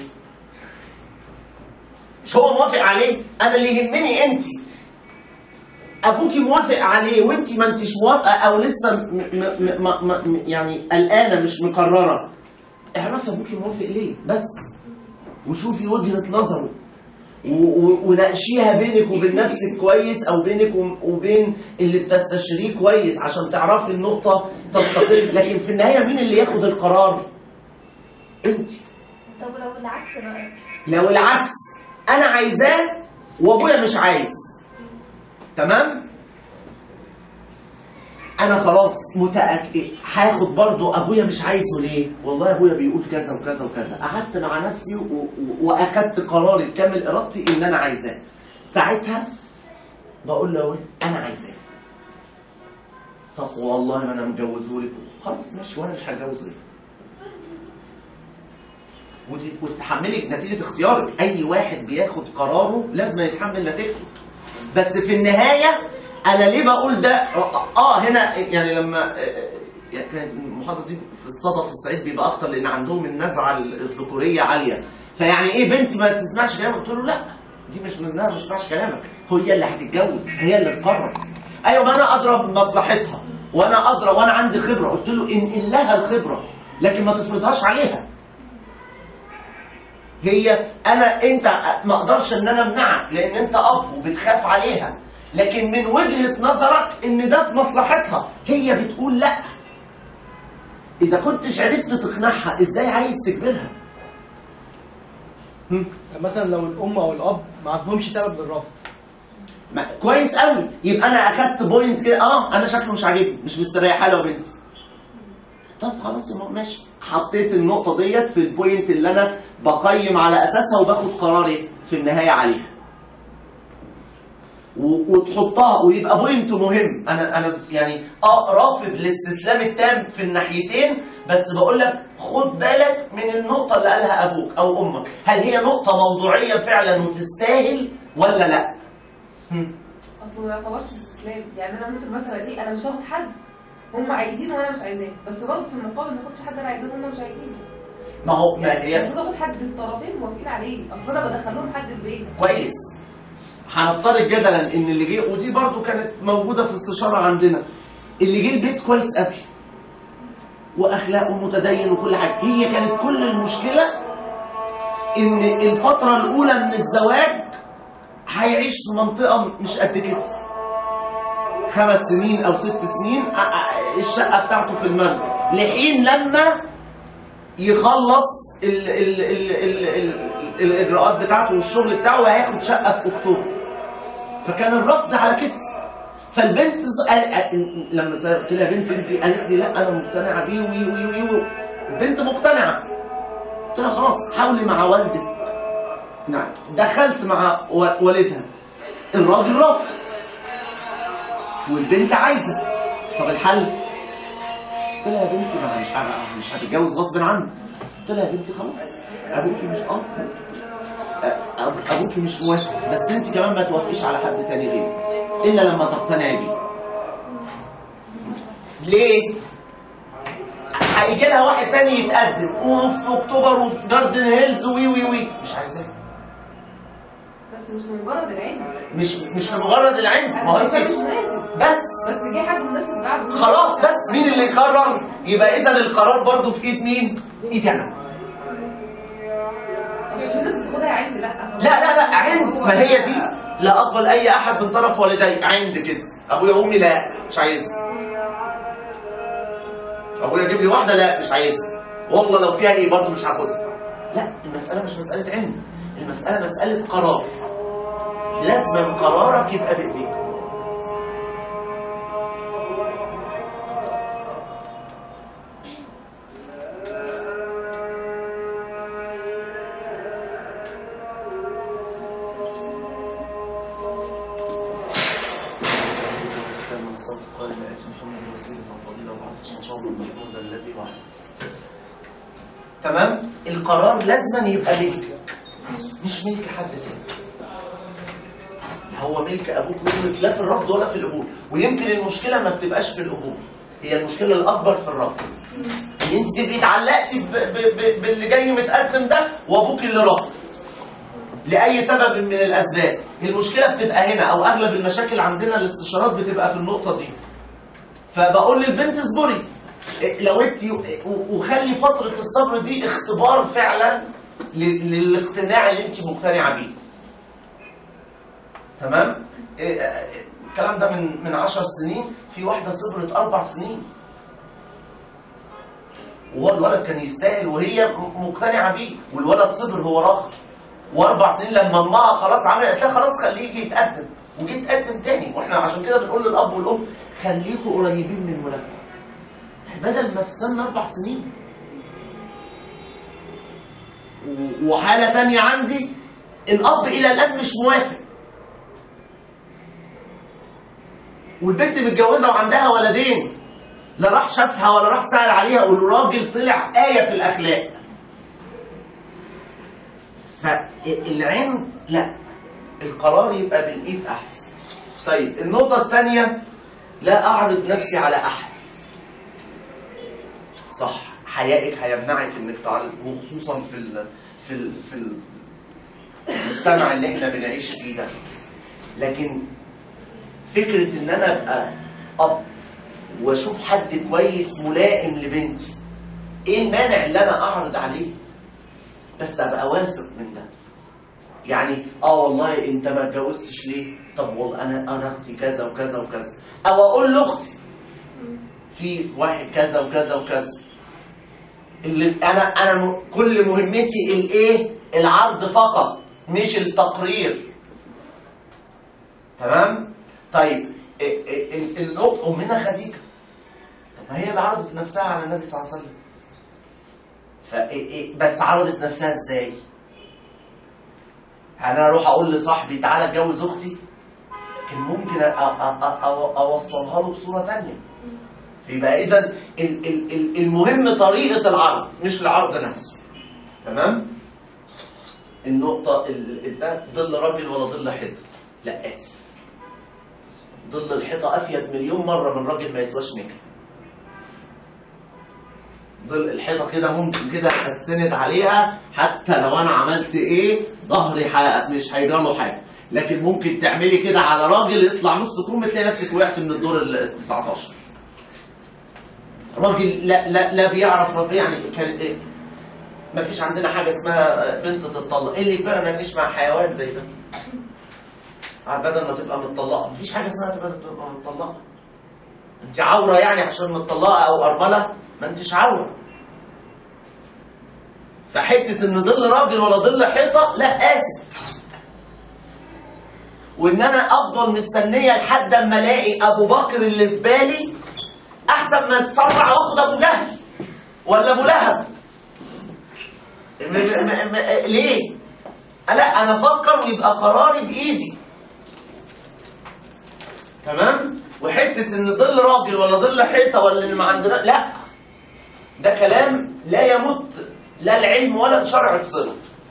مش هو موافق عليه، انا اللي يهمني انت. ابوكي موافق عليه وانت ما انتش موافقه او لسه م م م م يعني قلقانه مش مقرره، اعرفي ابوكي موافق ليه بس، وشوفي وجهه نظره وناقشيها بينك وبين نفسك كويس، او بينك وبين اللي بتستشيريه كويس عشان تعرفي النقطه تستقر. لكن في النهايه مين اللي ياخد القرار؟ انت. طب لو العكس بقى؟ لو العكس، انا عايزاه وابويا مش عايز، تمام؟ انا خلاص متاكد هاخد برضه ابويا مش عايزه ليه؟ والله ابويا بيقول كذا وكذا وكذا، قعدت مع نفسي و... و... واخدت قراري بكامل ارادتي ان انا عايزاه. ساعتها بقول له انا عايزاه. طب والله ما انا مجوزهولك، خلاص ماشي وانا مش هتجوز غيره. وتتحملي نتيجه اختيارك، اي واحد بياخد قراره لازم يتحمل نتيجته. بس في النهايه انا ليه بقول ده؟ اه هنا يعني لما كانت المحاضره دي في الصدى في الصعيد بيبقى اكتر لان عندهم النزعه الذكوريه عاليه، فيعني ايه بنتي ما تسمعش كلامك؟ قلت له لا دي مش مزنها ما تسمعش كلامك، هي اللي هتتجوز، هي اللي تقرر. ايوه ما انا ادرى بمصلحتها وانا ادرى وانا عندي خبره. قلت له انقل لها الخبره لكن ما تفرضهاش عليها. هي انا انت ما اقدرش ان انا امنعك لان انت اب وبتخاف عليها، لكن من وجهه نظرك ان ده في مصلحتها، هي بتقول لا. اذا كنتش عرفت تقنعها ازاي عايز تجبرها؟ مثلا لو الام او الاب ما عندهمش سبب للرفض. كويس قوي، يبقى انا اخدت بوينت كده، اه انا شكله مش عاجبني، مش مستريحه له بنتي. طب خلاص يا ماشي، حطيت النقطه ديت في البوينت اللي انا بقيم على اساسها وباخد قراري في النهايه عليها. وتحطها ويبقى بوينت مهم. انا انا يعني اه رافض الاستسلام التام في الناحيتين، بس بقول لك خد بالك من النقطه اللي قالها ابوك او امك، هل هي نقطه موضوعيه فعلا وتستاهل ولا لا؟ اصل ما يعتبرش استسلام، يعني انا ممكن مثلا ايه انا مش هاخد حد هم عايزينه وانا مش عايزاه، بس برضه في المقابل ما اخدش حد انا عايزاه هم مش عايزينه. ما هو ما يعني هي المفروض اخد حد الطرفين موافقين عليه، اصل انا بدخل لهم حد البيت. كويس. هنفترض جدلا ان اللي جه، ودي برضو كانت موجوده في استشاره عندنا، اللي جه البيت كويس قوي واخلاقه متدين وكل حاجه، هي كانت كل المشكله ان الفتره الاولى من الزواج هيعيش في منطقه مش قد كده، خمس سنين او ست سنين الشقه بتاعته في المرج، لحين لما يخلص ال ال ال ال ال الاجراءات بتاعته والشغل بتاعه وهياخد شقه في اكتوبر. فكان الرفض على كده. فالبنت لما قلت لها بنتي انت، قالت لي لا انا مقتنعه بيه وي وي وي. البنت مقتنعه. قلت لها خلاص حاولي مع والدك. نعم. دخلت مع والدها. الراجل رفض. والبنت عايزه. طب الحل؟ قلت لها يا بنتي ما مش مش هتتجوز غصب عنك. قلت لها يا بنتي خلاص ابوكي مش اه ابوكي مش موافق، بس انت كمان ما توافقيش على حد تاني غيري الا لما تقتنعي بيه. ليه؟ هيجي لها واحد تاني يتقدم وفي اكتوبر وفي جاردن هيلز وي وي وي مش عايزاه. بس مش لمجرد العين. مش مش لمجرد العين، ما هو انت مش مناسب. بس بس جه حد مناسب بعده خلاص. بس مين اللي يقرر؟ يبقى اذا القرار برضه في ايد مين؟ ايدي انا. اصل في ناس بتاخدها عند لا لا لا لا عند، ما هي دي لا اقبل اي احد من طرف والدي عند كده. ابويا وامي لا مش عايزها. ابويا يجيب لي واحده لا مش عايزها. والله لو فيها ايه برضه مش هاخدها. لا المساله مش مساله عند، المساله مساله قرار. لازم قرارك يبقى بايديك. تمام؟ القرار لازما يبقى ملكك مش ملك حد تاني. هو ملك ابوك وامك لا في الرفض ولا في القبول، ويمكن المشكله ما بتبقاش في القبول، هي المشكله الاكبر في الرفض. ان انت تبقي اتعلقتي باللي جاي متقدم ده وابوك اللي رفض لاي سبب من الاسباب. المشكله بتبقى هنا، او اغلب المشاكل عندنا الاستشارات بتبقى في النقطه دي. فبقول للبنت اصبري لو انت، وخلي فتره الصبر دي اختبار فعلا للاقتناع اللي انت مقتنعه بيه. تمام؟ الكلام ده من من عشر سنين، في واحده صبرت اربع سنين. وهو الولد كان يستاهل وهي مقتنعه بيه، والولد صبر هو رافض. واربع سنين لما امها خلاص عملت، قالت لها خلاص خليه يجي يتقدم. وجيت تقدم تاني. واحنا عشان كده بنقول للاب والام خليكوا قريبين من ولادكم بدل ما تستنى اربع سنين. وحاله تانيه عندي، الاب الى الان مش موافق، والبنت متجوزه وعندها ولدين، لا راح شافها ولا راح سأل عليها، والراجل طلع آية في الأخلاق. فالعند لا، القرار يبقى بالإيد أحسن. طيب النقطة الثانية، لا أعرض نفسي على أحد. صح، حيائك هيمنعك إنك تعرض، وخصوصا في ال في ال في المجتمع اللي إحنا بنعيش فيه ده. لكن فكرة إن أنا أبقى أب واشوف حد كويس ملائم لبنتي، ايه المانع اللي انا اعرض عليه؟ بس ابقى واثق من ده. يعني اه والله انت ما اتجوزتش ليه؟ طب والله انا انا اختي كذا وكذا وكذا، او اقول لاختي في واحد كذا وكذا وكذا. اللي انا انا كل مهمتي الايه؟ العرض فقط مش التقرير. تمام؟ طيب النقطة أمنا خديجة، طب ما هي اللي عرضت نفسها على النبي صلى الله عليه وسلم. ف بس عرضت نفسها ازاي؟ انا اروح اقول لصاحبي تعالى اتجوز اختي؟ كان ممكن اوصلها له بصوره ثانيه. فيبقى اذا المهم طريقه العرض مش العرض نفسه. تمام؟ النقطه الثالثه، ظل راجل ولا ظل حيطه؟ لا اسف، ظل الحيطه افيد مليون مره من راجل ما يسواش نجم. ظل الحيطه كده ممكن كده اتسند عليها، حتى لو انا عملت ايه ظهري مش هيجرى له حاجه، لكن ممكن تعملي كده على راجل يطلع نص كوم تلاقي نفسك وقعت من الدور ال تسعتاشر. راجل لا لا لا بيعرف رب، يعني كان ايه؟ ما فيش عندنا حاجه اسمها بنت تتطلق، ايه اللي بقى ما فيش مع حيوان زي ده؟ بدل ما تبقى متطلقه، ما فيش حاجه اسمها تبقى متطلقه. انت عوره يعني عشان متطلقه او ارمله؟ ما انتش عوره. فحته ان ظل راجل ولا ظل حيطه، لا اسف. وان انا افضل مستنيه لحد اما الاقي ابو بكر اللي في بالي احسن ما اتسرع واخد ابو جهل ولا ابو لهب. ليه؟ لا انا افكر ويبقى قراري بايدي. تمام؟ وحته ان ظل راجل ولا ظل حيطه ولا اللي ما عندنا، لا ده كلام لا يمت لا العلم ولا الشرع بصله.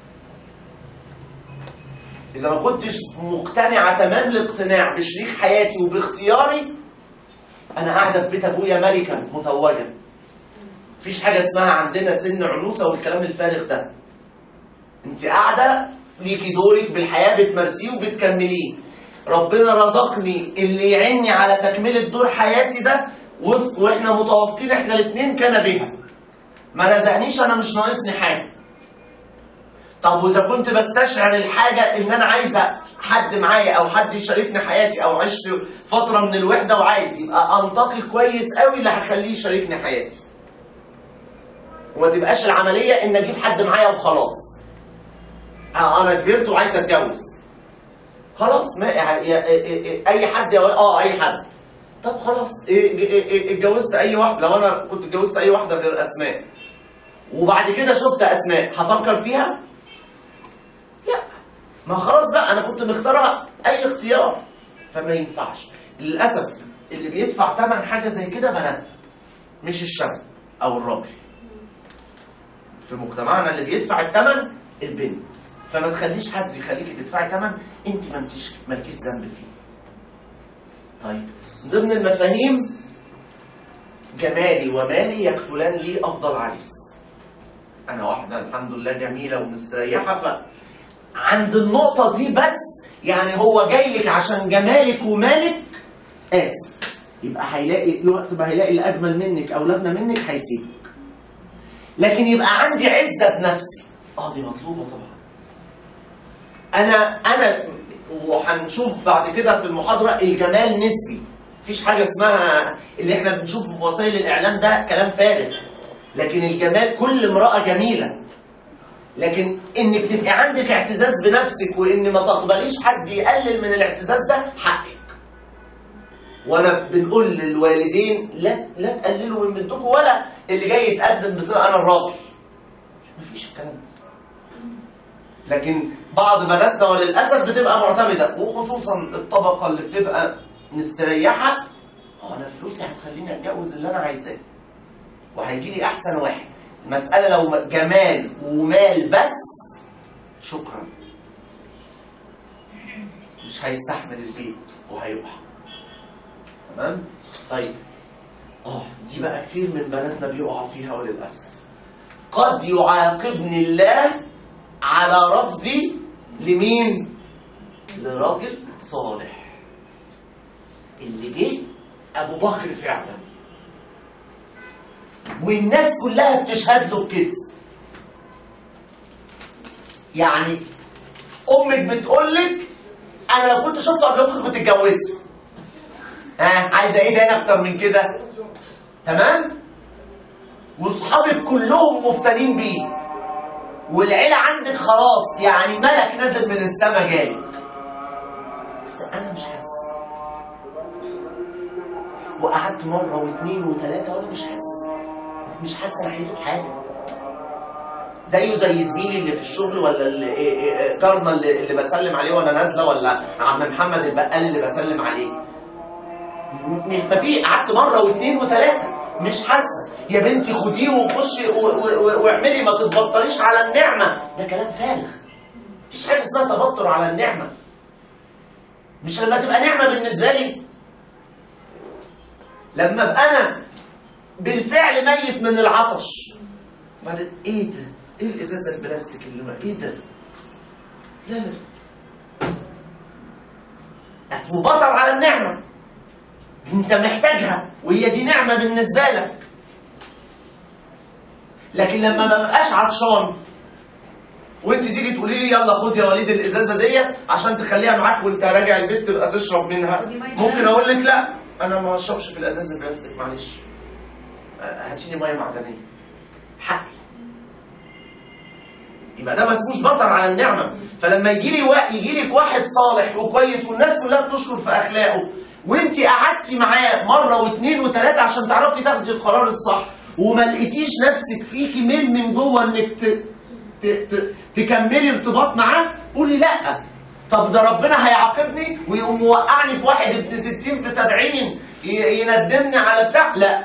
إذا ما كنتش مقتنعة تمام الاقتناع بشريك حياتي وباختياري، أنا قاعدة في بيت أبويا ملكة متوجة. مفيش حاجة اسمها عندنا سن عنوسة والكلام الفارغ ده. أنت قاعدة ليكي دورك بالحياة بتمارسيه وبتكمليه. ربنا رزقني اللي يعني على تكملة دور حياتي ده وفق، وإحنا متوافقين إحنا الاتنين كان بها. ما رزقنيش أنا مش ناقصني حاجة. طب وإذا كنت بستشعر الحاجة إن أنا عايزة حد معايا أو حد يشاركني حياتي أو عشت فترة من الوحدة وعايز، يبقى أنتقي كويس قوي اللي هخليه يشاركني حياتي. وما تبقاش العملية إن أجيب حد معايا وخلاص. أنا كبرت وعايز أتجوز. خلاص ما أي حد يا آه أي حد. طب خلاص اتجوزت أي واحدة. لو أنا كنت اتجوزت أي واحدة غير أسماء وبعد كده شفت أسماء هفكر فيها؟ لا، ما خلاص بقى انا كنت مختارها اي اختيار. فما ينفعش. للاسف اللي بيدفع ثمن حاجه زي كده بنات، مش الشاب او الراجل. في مجتمعنا اللي بيدفع الثمن البنت. فما تخليش حد يخليكي تدفعي ثمن انت ما انتش مالكيش ذنب فيه. طيب ضمن المفاهيم، جمالي ومالي يكفلان لي افضل عريس. انا واحده الحمد لله جميله ومستريحه، ف عند النقطة دي بس يعني هو جاي لك عشان جمالك ومالك، آسف، يبقى هيلاقي وقت ما هيلاقي اللي أجمل منك أو لبنة منك هيسيبك. لكن يبقى عندي عزة بنفسي، آه دي مطلوبة طبعا. أنا أنا وهنشوف بعد كده في المحاضرة الجمال نسبي. مفيش حاجة اسمها اللي احنا بنشوفه في وسائل الإعلام ده كلام فارغ. لكن الجمال كل امرأة جميلة. لكن انك تبقي عندك اعتزاز بنفسك وان ما تقبليش حد يقلل من الاعتزاز ده حقك. وانا بنقول للوالدين لا لا تقللوا من بنتكم ولا اللي جاي يتقدم بسبب انا الراجل. مفيش الكلام ده. لكن بعض بناتنا وللاسف بتبقى معتمده، وخصوصا الطبقه اللي بتبقى مستريحه، اه انا فلوسي هتخليني اتجوز اللي انا عايزاه وهيجي لي احسن واحد. المساله لو جمال ومال بس شكرا، مش هيستحمل البيت وهيقع. تمام؟ طيب اه دي بقى كتير من بناتنا بيقعوا فيها وللاسف. قد يعاقبني الله على رفضي لمين؟ لراجل صالح. اللي جه ابو بكر فعلا، والناس كلها بتشهد له بكده. يعني امك بتقول لك انا لو كنت شفته قبل بكر كنت اتجوزته. ها عايزه ايه تاني اكتر من كده؟ تمام؟ واصحابك كلهم مفتنين بيه، والعيله عندك خلاص يعني ملك نازل من السما جاي، بس انا مش حاسه. وقعدت مره واثنين وثلاثه وانا مش حاسه، مش حاسه ناحيته بحاجه. زيه زي زميلي اللي في الشغل، ولا اللي جارنا اللي, اللي بسلم عليه وانا نازله، ولا عم محمد البقال اللي بسلم عليه. ما في، قعدت مره واثنين وثلاثه مش حاسه. يا بنتي خديه وخشي واعملي، ما تتبطريش على النعمه. ده كلام فارغ. مفيش حاجه اسمها تبطر على النعمه. مش لما تبقى نعمه بالنسبه لي، لما ابقى انا بالفعل ميت من العطش. بعدين ايه ده؟ ايه الازازه البلاستيك اللي ما ايه ده؟ لا لا اسمه بطر على النعمه. انت محتاجها وهي دي نعمه بالنسبه لك. لكن لما ما ببقاش عطشان وانت تيجي تقولي لي يلا خد يا وليد الازازه دي عشان تخليها معاك وانت راجع البيت تبقى تشرب منها، ممكن اقول لك لا انا ما اشربش في الازاز البلاستيك معلش، هاتيني ميه معدنيه. حقي. يبقى ده ما اسموش بطر على النعمه. فلما يجي لي وا... يجي لك واحد صالح وكويس والناس كلها بتشكر في اخلاقه، وانت قعدتي معاه مره واثنين وثلاثه عشان تعرفي تاخدي القرار الصح، وما لقيتيش نفسك فيكي ميل من جوه انك ت... ت... ت... تكملي ارتباط معاه، قولي لا. طب ده ربنا هيعاقبني ويقوم موقعني في واحد ابن ستين في سبعين ي... يندمني على بتاع؟ لا.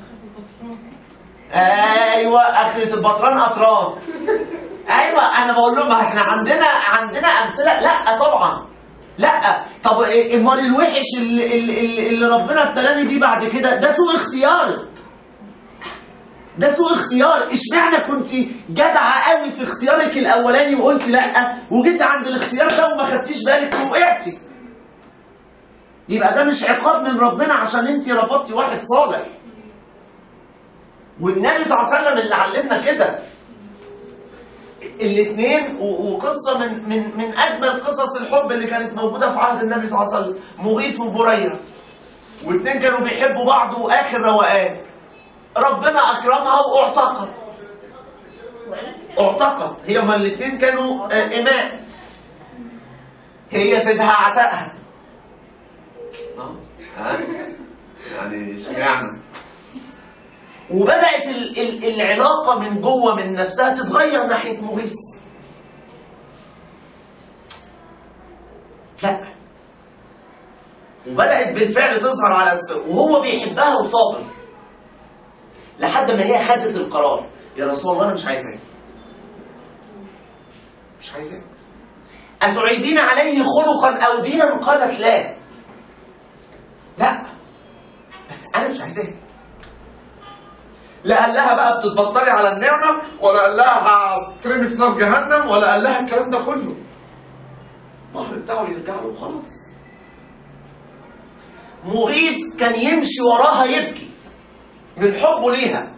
ايوه اخرة البطران قطران. ايوه انا بقول لهم احنا عندنا عندنا امثله. لا طبعا لا. طب امال الوحش اللي, اللي, اللي ربنا ابتلاني بيه بعد كده ده سوء اختيار. ده سوء اختيار. اشمعنى كنت جدعه قوي في اختيارك الاولاني وقلت لا، وجيتي عند الاختيار ده وما خدتيش بالك ووقعتي؟ يبقى ده مش عقاب من ربنا عشان انت رفضتي واحد صالح. والنبي صلى الله عليه وسلم اللي علمنا كده. الاثنين وقصه من من من اجمل قصص الحب اللي كانت موجوده في عهد النبي صلى الله عليه وسلم، مغيث وبريره. واثنين كانوا بيحبوا بعض واخر روقان. ربنا اكرمها واعتقت. اعتقت. هي هما الاثنين كانوا اماء. هي سيدها عتقها. ها؟ يعني اشمعنى؟ وبدأت ال ال العلاقة من جوه من نفسها تتغير ناحية مغيث. لا. وبدأت بالفعل تظهر على أسباب، وهو بيحبها وصابر. لحد ما هي خدت القرار، يا رسول الله أنا مش عايزاه. مش عايزاه. أتعيبين عليه خلقا أو دينا؟ قالت لا. لا. بس أنا مش عايزاه. لا قال لها بقى بتتبطلي على النعمة، ولا قال لها هترمي في نار جهنم، ولا قال لها الكلام ده كله. الظهر بتاعه يرجع له خلاص. مغيث كان يمشي وراها يبكي من حبه ليها.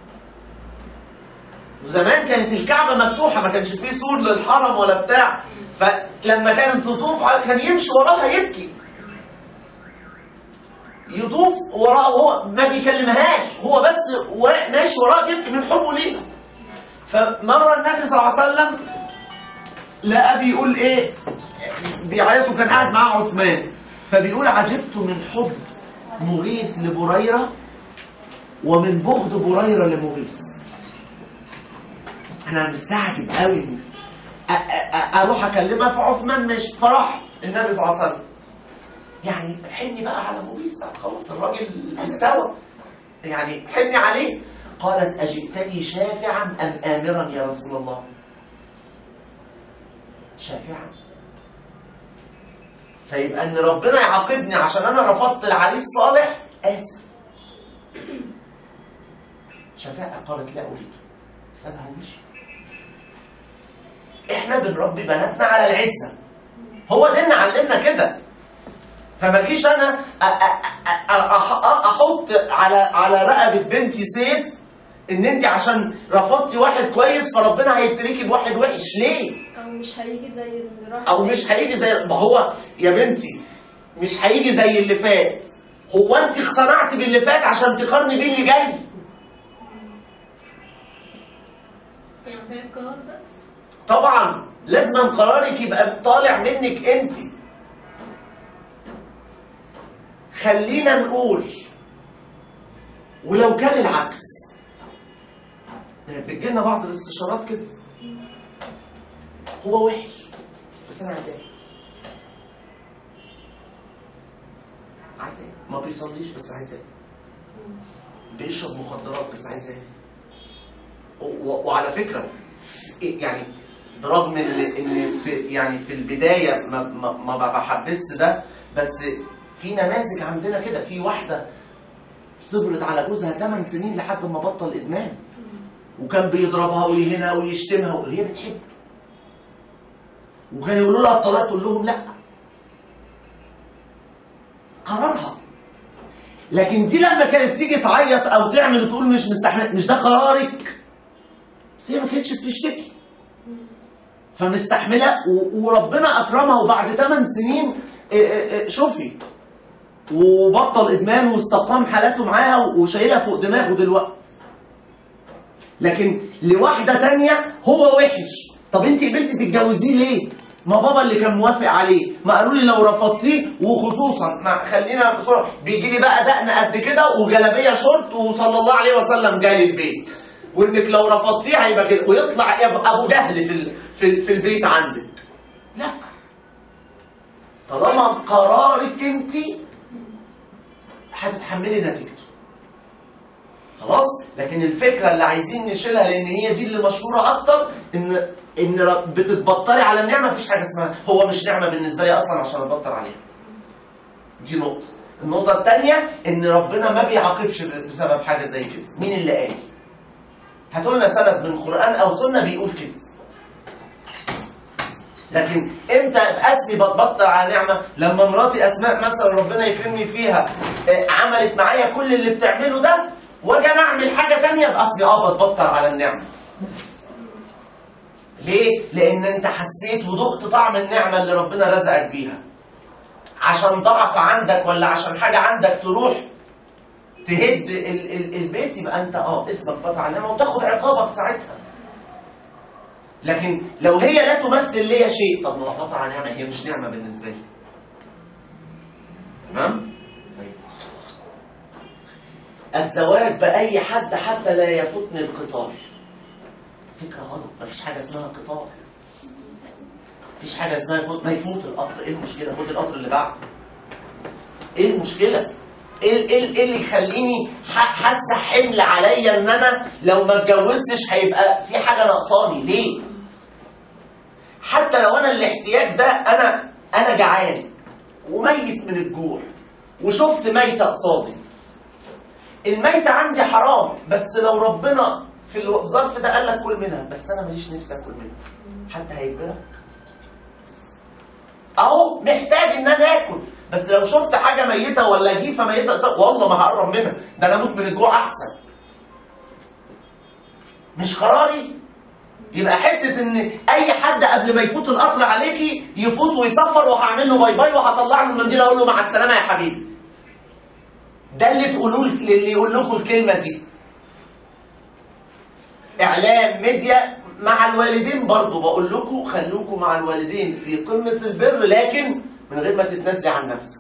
وزمان كانت الكعبة مفتوحة، ما كانش فيه سور للحرم ولا بتاع، فلما كانت تطوف كان يمشي وراها يبكي. يطوف وراء وهو ما بيكلمهاش، هو بس ماشي وراء يبكي من حبه ليها. فمره النبي صلى الله عليه وسلم لقى بيقول ايه، بيعيط وكان قاعد معاه عثمان، فبيقول عجبت من حب مغيث لبريره ومن بغض بريره لمغيث. انا مستعجب قوي اروح اكلمها في عثمان مش فراح النبي صلى الله عليه وسلم يعني حني بقى على مغيث بقى، خلاص الراجل استوى يعني حني عليه. قالت اجئتني شافعا ام امرا يا رسول الله؟ شافعا. فيبقى ان ربنا يعاقبني عشان انا رفضت العريس صالح، اسف. شافعا. قالت لا اريده، سابها ومشي. احنا بنربي بناتنا على العزه، هو ديننا علمنا كده. فما جيش انا احط على على رقبه بنتي سيف ان انت عشان رفضتي واحد كويس فربنا هيبتليكي بواحد وحش. ليه؟ او مش هيجي زي اللي راح، او مش هيجي زي ما هو يا بنتي، مش هيجي زي اللي فات. هو انت اقتنعتي باللي فات عشان تقارني بيه اللي جاي؟ عشان القرار بس. طبعا لازم قرارك يبقى طالع منك انت. خلينا نقول ولو كان العكس، بتجيلنا بعض الاستشارات كده، هو وحش بس انا عايزاه، عايزاه، ما بيصليش بس عايزاه، بيشرب مخدرات بس عايزاه. وعلى فكره يعني برغم ان في يعني في البدايه ما ما, ما بحبس ده، بس في نماذج عندنا كده. في واحده صبرت على جوزها ثمان سنين لحد ما بطل ادمان، وكان بيضربها ويهنها ويشتمها وهي بتحبه، وكان يقولوا لها الطلاق تقول لهم لا، قرارها. لكن دي لما كانت تيجي تعيط او تعمل وتقول مش مستحمل، مش ده قرارك، بس هي ما كانتش بتشتكي فمستحمله، وربنا اكرمها وبعد ثمان سنين شوفي وبطل ادمان واستقام حالاته معاها وشايلها فوق دماغه دلوقتي. لكن لواحده تانية هو وحش، طب انت قبلتي تتجوزيه ليه؟ ما بابا اللي كان موافق عليه، ما قالوا لي لو رفضتيه، وخصوصا ما خلينا بسرعه بيجي لي بقى دقن قد كده وجلابيه شورت وصلى الله عليه وسلم جالي البيت، وانك لو رفضتيه هيبقى كده، ويطلع ابو جهل في في في البيت عندك. لا، طالما قرارك انت هتتحملي نتيجته خلاص. لكن الفكره اللي عايزين نشيلها لان هي دي اللي مشهوره اكتر، ان ان بتتبطلي على النعمه. مفيش حاجه اسمها هو مش نعمه بالنسبه لي اصلا عشان اتبطل عليها. دي نقطه. النقطه الثانيه ان ربنا ما بيعاقبش بسبب حاجه زي كده. مين اللي قال؟ هاتوا لنا سند من القران او سنه بيقول كده. لكن امتى اسمي بتبطل على نعمه؟ لما مراتي اسماء مثلا ربنا يكرمني فيها عملت معايا كل اللي بتعمله ده، واجي انا اعمل حاجه ثانيه باصلي اه بتبطل على النعمه. ليه؟ لان انت حسيت وذقت طعم النعمه اللي ربنا رزقك بيها. عشان ضعف عندك ولا عشان حاجه عندك تروح تهد ال ال البيت، يبقى انت اه اسمك بطل على النعمه وتاخد عقابك ساعتها. لكن لو هي لا تمثل ليا شيء، طب ما بطل على نعمه، هي مش نعمه بالنسبه لي. تمام؟ الزواج بأي حد حتى لا يفوتني القطار. فكرة غلط، مفيش حاجة اسمها قطار. مفيش حاجة اسمها يفوت، ما يفوت القطر، ايه المشكلة؟ فوت القطر اللي بعده. ايه المشكلة؟ ايه ايه ايه اللي يخليني حاسة حمل عليا ان انا لو ما اتجوزتش هيبقى في حاجة ناقصاني؟ ليه؟ حتى لو انا الاحتياج ده انا انا جعان وميت من الجوع وشفت ميتة قصادي. الميتة عندي حرام، بس لو ربنا في الظرف ده قال لك كل منها، بس انا ماليش نفسي اكل منها، حتى هيجبرك؟ اهو محتاج ان انا اكل، بس لو شفت حاجه ميته ولا جيفه ميته والله ما هقرب منها، ده انا اموت من الجوع احسن. مش قراري؟ يبقى حته ان اي حد قبل ما يفوت القطر عليكي يفوت ويصفر وهعمل له باي باي وهطلع له المنديل اقول له مع السلامه يا حبيبي. ده اللي تقولوه للي يقول لكم الكلمه دي. اعلام، ميديا، مع الوالدين برضه بقول لكم خلوكم مع الوالدين في قمه البر، لكن من غير ما تتنازلي عن نفسك.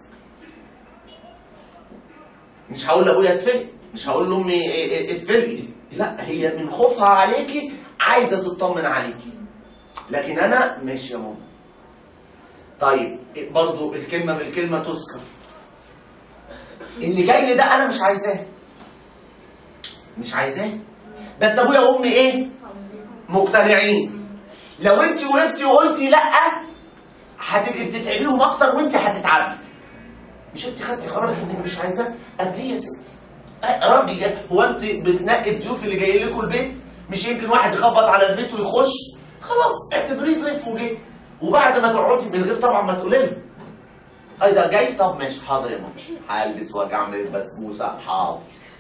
مش هقول لابويا اتفلق، مش هقول لامي اتفلقي، لا، هي من خوفها عليكي عايزه تطمن عليكي. لكن انا ماشي يا ماما. طيب برضه الكلمه بالكلمه تذكر. اللي جاي لي ده انا مش عايزاه. مش عايزاه. بس ابويا وامي ايه؟ مقتنعين. لو انت وقفتي وقلتي لا هتبقي بتتعبيهم اكتر وانت هتتعبي. مش انت خدتي قرارك انك مش عايزاه؟ قبليه يا ستي. راجل جاي، هو انت بتنقي الضيوف اللي جايين لكم البيت؟ مش يمكن واحد يخبط على البيت ويخش؟ خلاص اعتبريه ضيف وجه. وبعد ما تقعدي من غير طبعا ما تقولي له اي ده جاي، طب ماشي حاضر يا ماما، هلبس واجي اعمل بسبوسه، حاضر.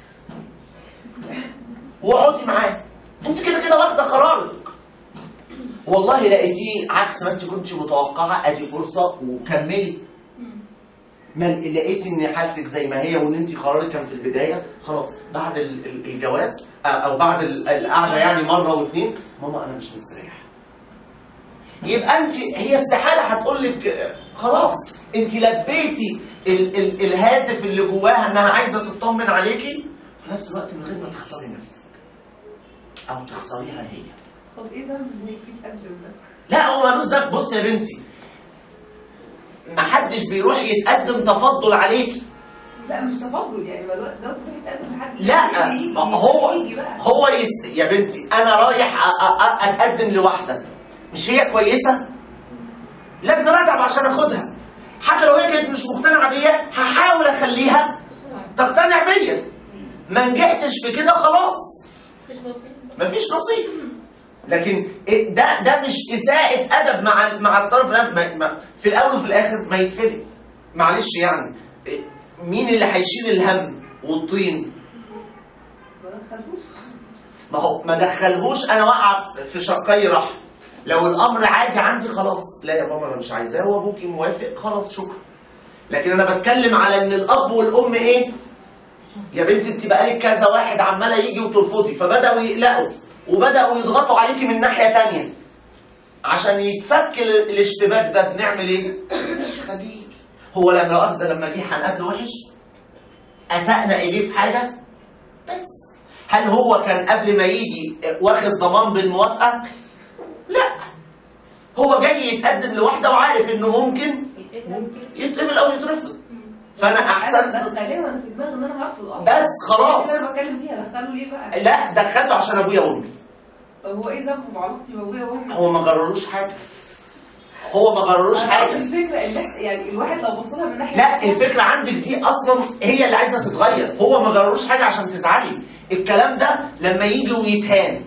واقعدي معاه. انت كده كده واخده قرارك. والله لقيتيه عكس ما انت كنت متوقعه، ادي فرصه وكملي. ما لقيتي ان حالتك زي ما هي وان انت قرارك كان في البدايه، خلاص بعد الجواز او بعد القعده يعني مره واثنين، ماما انا مش مستريح. يبقى انت هي استحاله هتقول لك خلاص انت لبيتي ال ال الهاتف اللي جواها انها عايزه تطمن عليكي، في نفس الوقت من غير ما تخسري نفسك او تخسريها هي. طب ايه ذنب ان هي تتقدم ده؟ لا هو ملوش ذنب. بص يا بنتي، محدش بيروح يتقدم تفضل عليكي. لا مش تفضل، يعني ما الوقت دوت تروح تتقدم لحد لا يجي هو يجي بقى. هو يست... يا بنتي انا رايح أ... أ... اتقدم لواحده مش هي كويسه؟ لازم اتعب عشان اخدها. حتى لو هي كانت مش مقتنعه بيا هحاول اخليها تقتنع بيا. ما نجحتش في كده خلاص مفيش نصيب. لكن ده ده مش اساءة ادب مع مع الطرف الآخر. في الاول وفي الاخر ما يتفرق. معلش يعني مين اللي هيشيل الهم والطين؟ ما دخلهوش. ما هو ما دخلهوش. انا واقعه في شقي رحم. لو الامر عادي عندي خلاص، لا يا ماما انا مش عايزاه وابوكي موافق، خلاص شكرا. لكن انا بتكلم على ان الاب والام ايه؟ يا بنتي انت بقالك كذا واحد عماله يجي وترفضي، فبداوا يقلقوا وبداوا يضغطوا عليكي من ناحيه ثانيه. عشان يتفك الاشتباك ده بنعمل ايه؟ ماشي خليكي. هو لا مؤاخذه لما جه هنقابله وحش؟ اسأنا اليه في حاجه؟ بس هل هو كان قبل ما يجي واخد ضمان بالموافقه؟ لا، هو جاي يتقدم لواحده وعارف انه ممكن يتقبل او يترفض. فانا احسنت. انا بدخليه وانا في دماغي ان انا هرفض اصلا. بس خلاص. اللي انا بتكلم فيها دخله ليه بقى؟ لا دخلته عشان ابويا وامي. طب هو ايه ذنبه بعلاقتي بابويا وامي؟ هو ما غرروش حاجه. هو ما غرروش حاجه. الفكره الناس يعني الواحد لو بص لها من ناحيه لا الفكره عندك دي اصلا هي اللي عايزه تتغير. هو ما غرروش حاجه عشان تزعلي. الكلام ده لما يجي ويتهان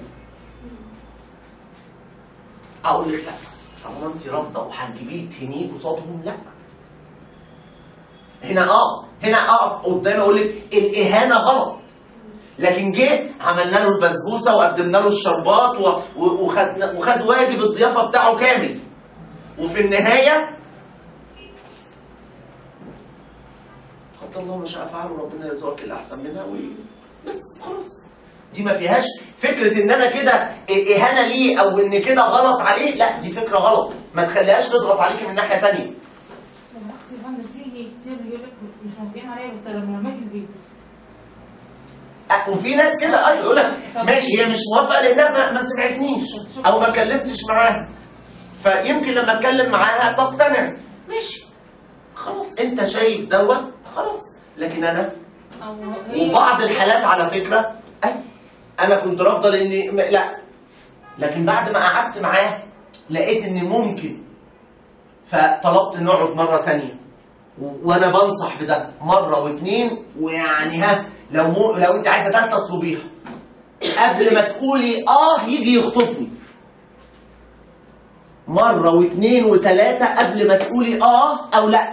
اقول لك لا، طالما انت رافضه وهتجيبيه تهنيه قصادهم، لا. هنا اه هنا اقف قدامي اقول لك الاهانه غلط. لكن جه عملنا له البسبوسه وقدمنا له الشربات و... وخد وخد واجب الضيافه بتاعه كامل. وفي النهايه قدر الله ما شاء فعل وربنا يرزقك اللي احسن منها و... بس خلاص. دي ما فيهاش فكره ان انا كده اهانه ليه او ان كده غلط عليه، لا دي فكره غلط. ما تخليهاش تضغط عليكي من ناحيه ثانيه. بالعكس يا فندم، في كتير بيقول لك مش موافقين عليا بس لما لما اجي البيت. وفي ناس كده اه يقول لك ماشي هي مش موافقه لانها ما, ما سمعتنيش او ما كلمتش معاها، فيمكن لما اتكلم معاها تقتنع. ماشي خلاص انت شايف دوت خلاص. لكن انا وبعض الحالات على فكره أي انا كنت رافضه لاني لا، لكن بعد ما قعدت معاه لقيت ان ممكن، فطلبت نقعد مره ثانيه. وانا بنصح بده مره واثنين، ويعني ها لو مو لو انت عايزه ثالثه اطلبيها قبل ما تقولي اه يجي يخطبني. مره واثنين وثلاثه قبل ما تقولي اه او لا.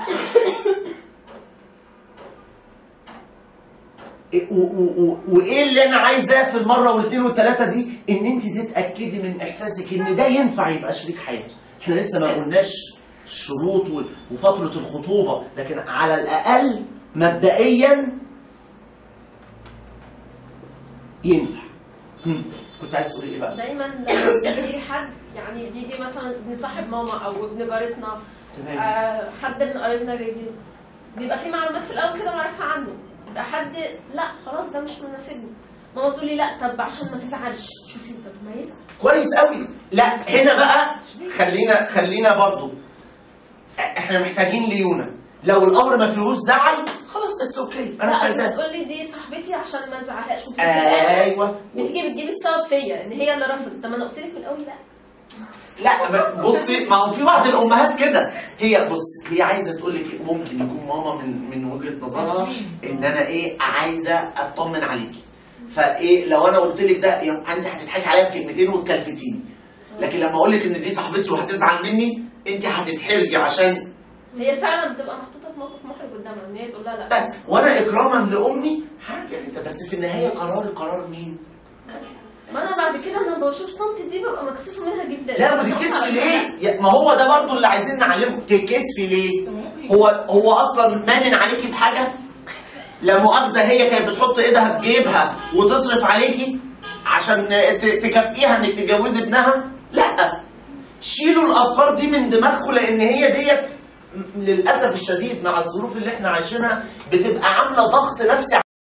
وايه اللي انا عايزاه في المره والاثنين والثلاثه دي؟ ان انت تتاكدي من احساسك ان ده ينفع يبقى شريك حياه. احنا لسه ما قلناش الشروط وفتره الخطوبه، لكن على الاقل مبدئيا ينفع. كنت عايز تقولي ايه بقى؟ دايما لما بيجي حد يعني بيجي مثلا ابن صاحب ماما او ابن جارتنا، تمام. آه حد من قرايبنا جديد، بيبقى في معلومات في الاول كده بعرفها عنه، يبقى حد لا خلاص ده مش مناسبني، ماما تقول لي لا طب عشان ما تزعلش شوفي طب ما يزعل. كويس قوي. لا هنا بقى خلينا خلينا برضو احنا محتاجين ليونه. لو الامر ما فيهوش زعل خلاص اتس اوكي انا مش عايزاها. تقول لي دي صاحبتي عشان ما ازعلهاش، ايوه بتيجي بتجيب السبب فيا ان هي اللي رفضت. طب ما انا قلت لك من الاول لا. لا بصي، ما هو في بعض الامهات كده، هي بص هي عايزه تقول لك ممكن يكون ماما من من وجهه نظرها ان انا ايه عايزه اطمن عليكي، فايه لو انا قلت لك ده انت هتضحكي عليا بكلمتين وتكلفتيني، لكن لما اقول لك ان دي صاحبتي وهتزعل مني انت هتتحرجي عشان هي فعلا بتبقى محطوطه في موقف محرج قدامها ان هي تقول لها لا. بس وانا اكراما لامي هرجع لده، بس في النهايه قرار قرار مين؟ ما انا بعد كده لما بشوف طنطي دي ببقى مكسوفه منها جدا. لا ما تتكسفي ليه؟ ما هو ده برضو اللي عايزين نعلمه، تتكسفي ليه؟ هو هو اصلا مانن عليكي بحاجه؟ لا مؤاخذه هي كانت بتحط ايدها في جيبها وتصرف عليكي عشان تكافئيها انك تتجوزي ابنها؟ لا، شيلوا الافكار دي من دماغكم، لان هي ديت للاسف الشديد مع الظروف اللي احنا عايشينها بتبقى عامله ضغط نفسي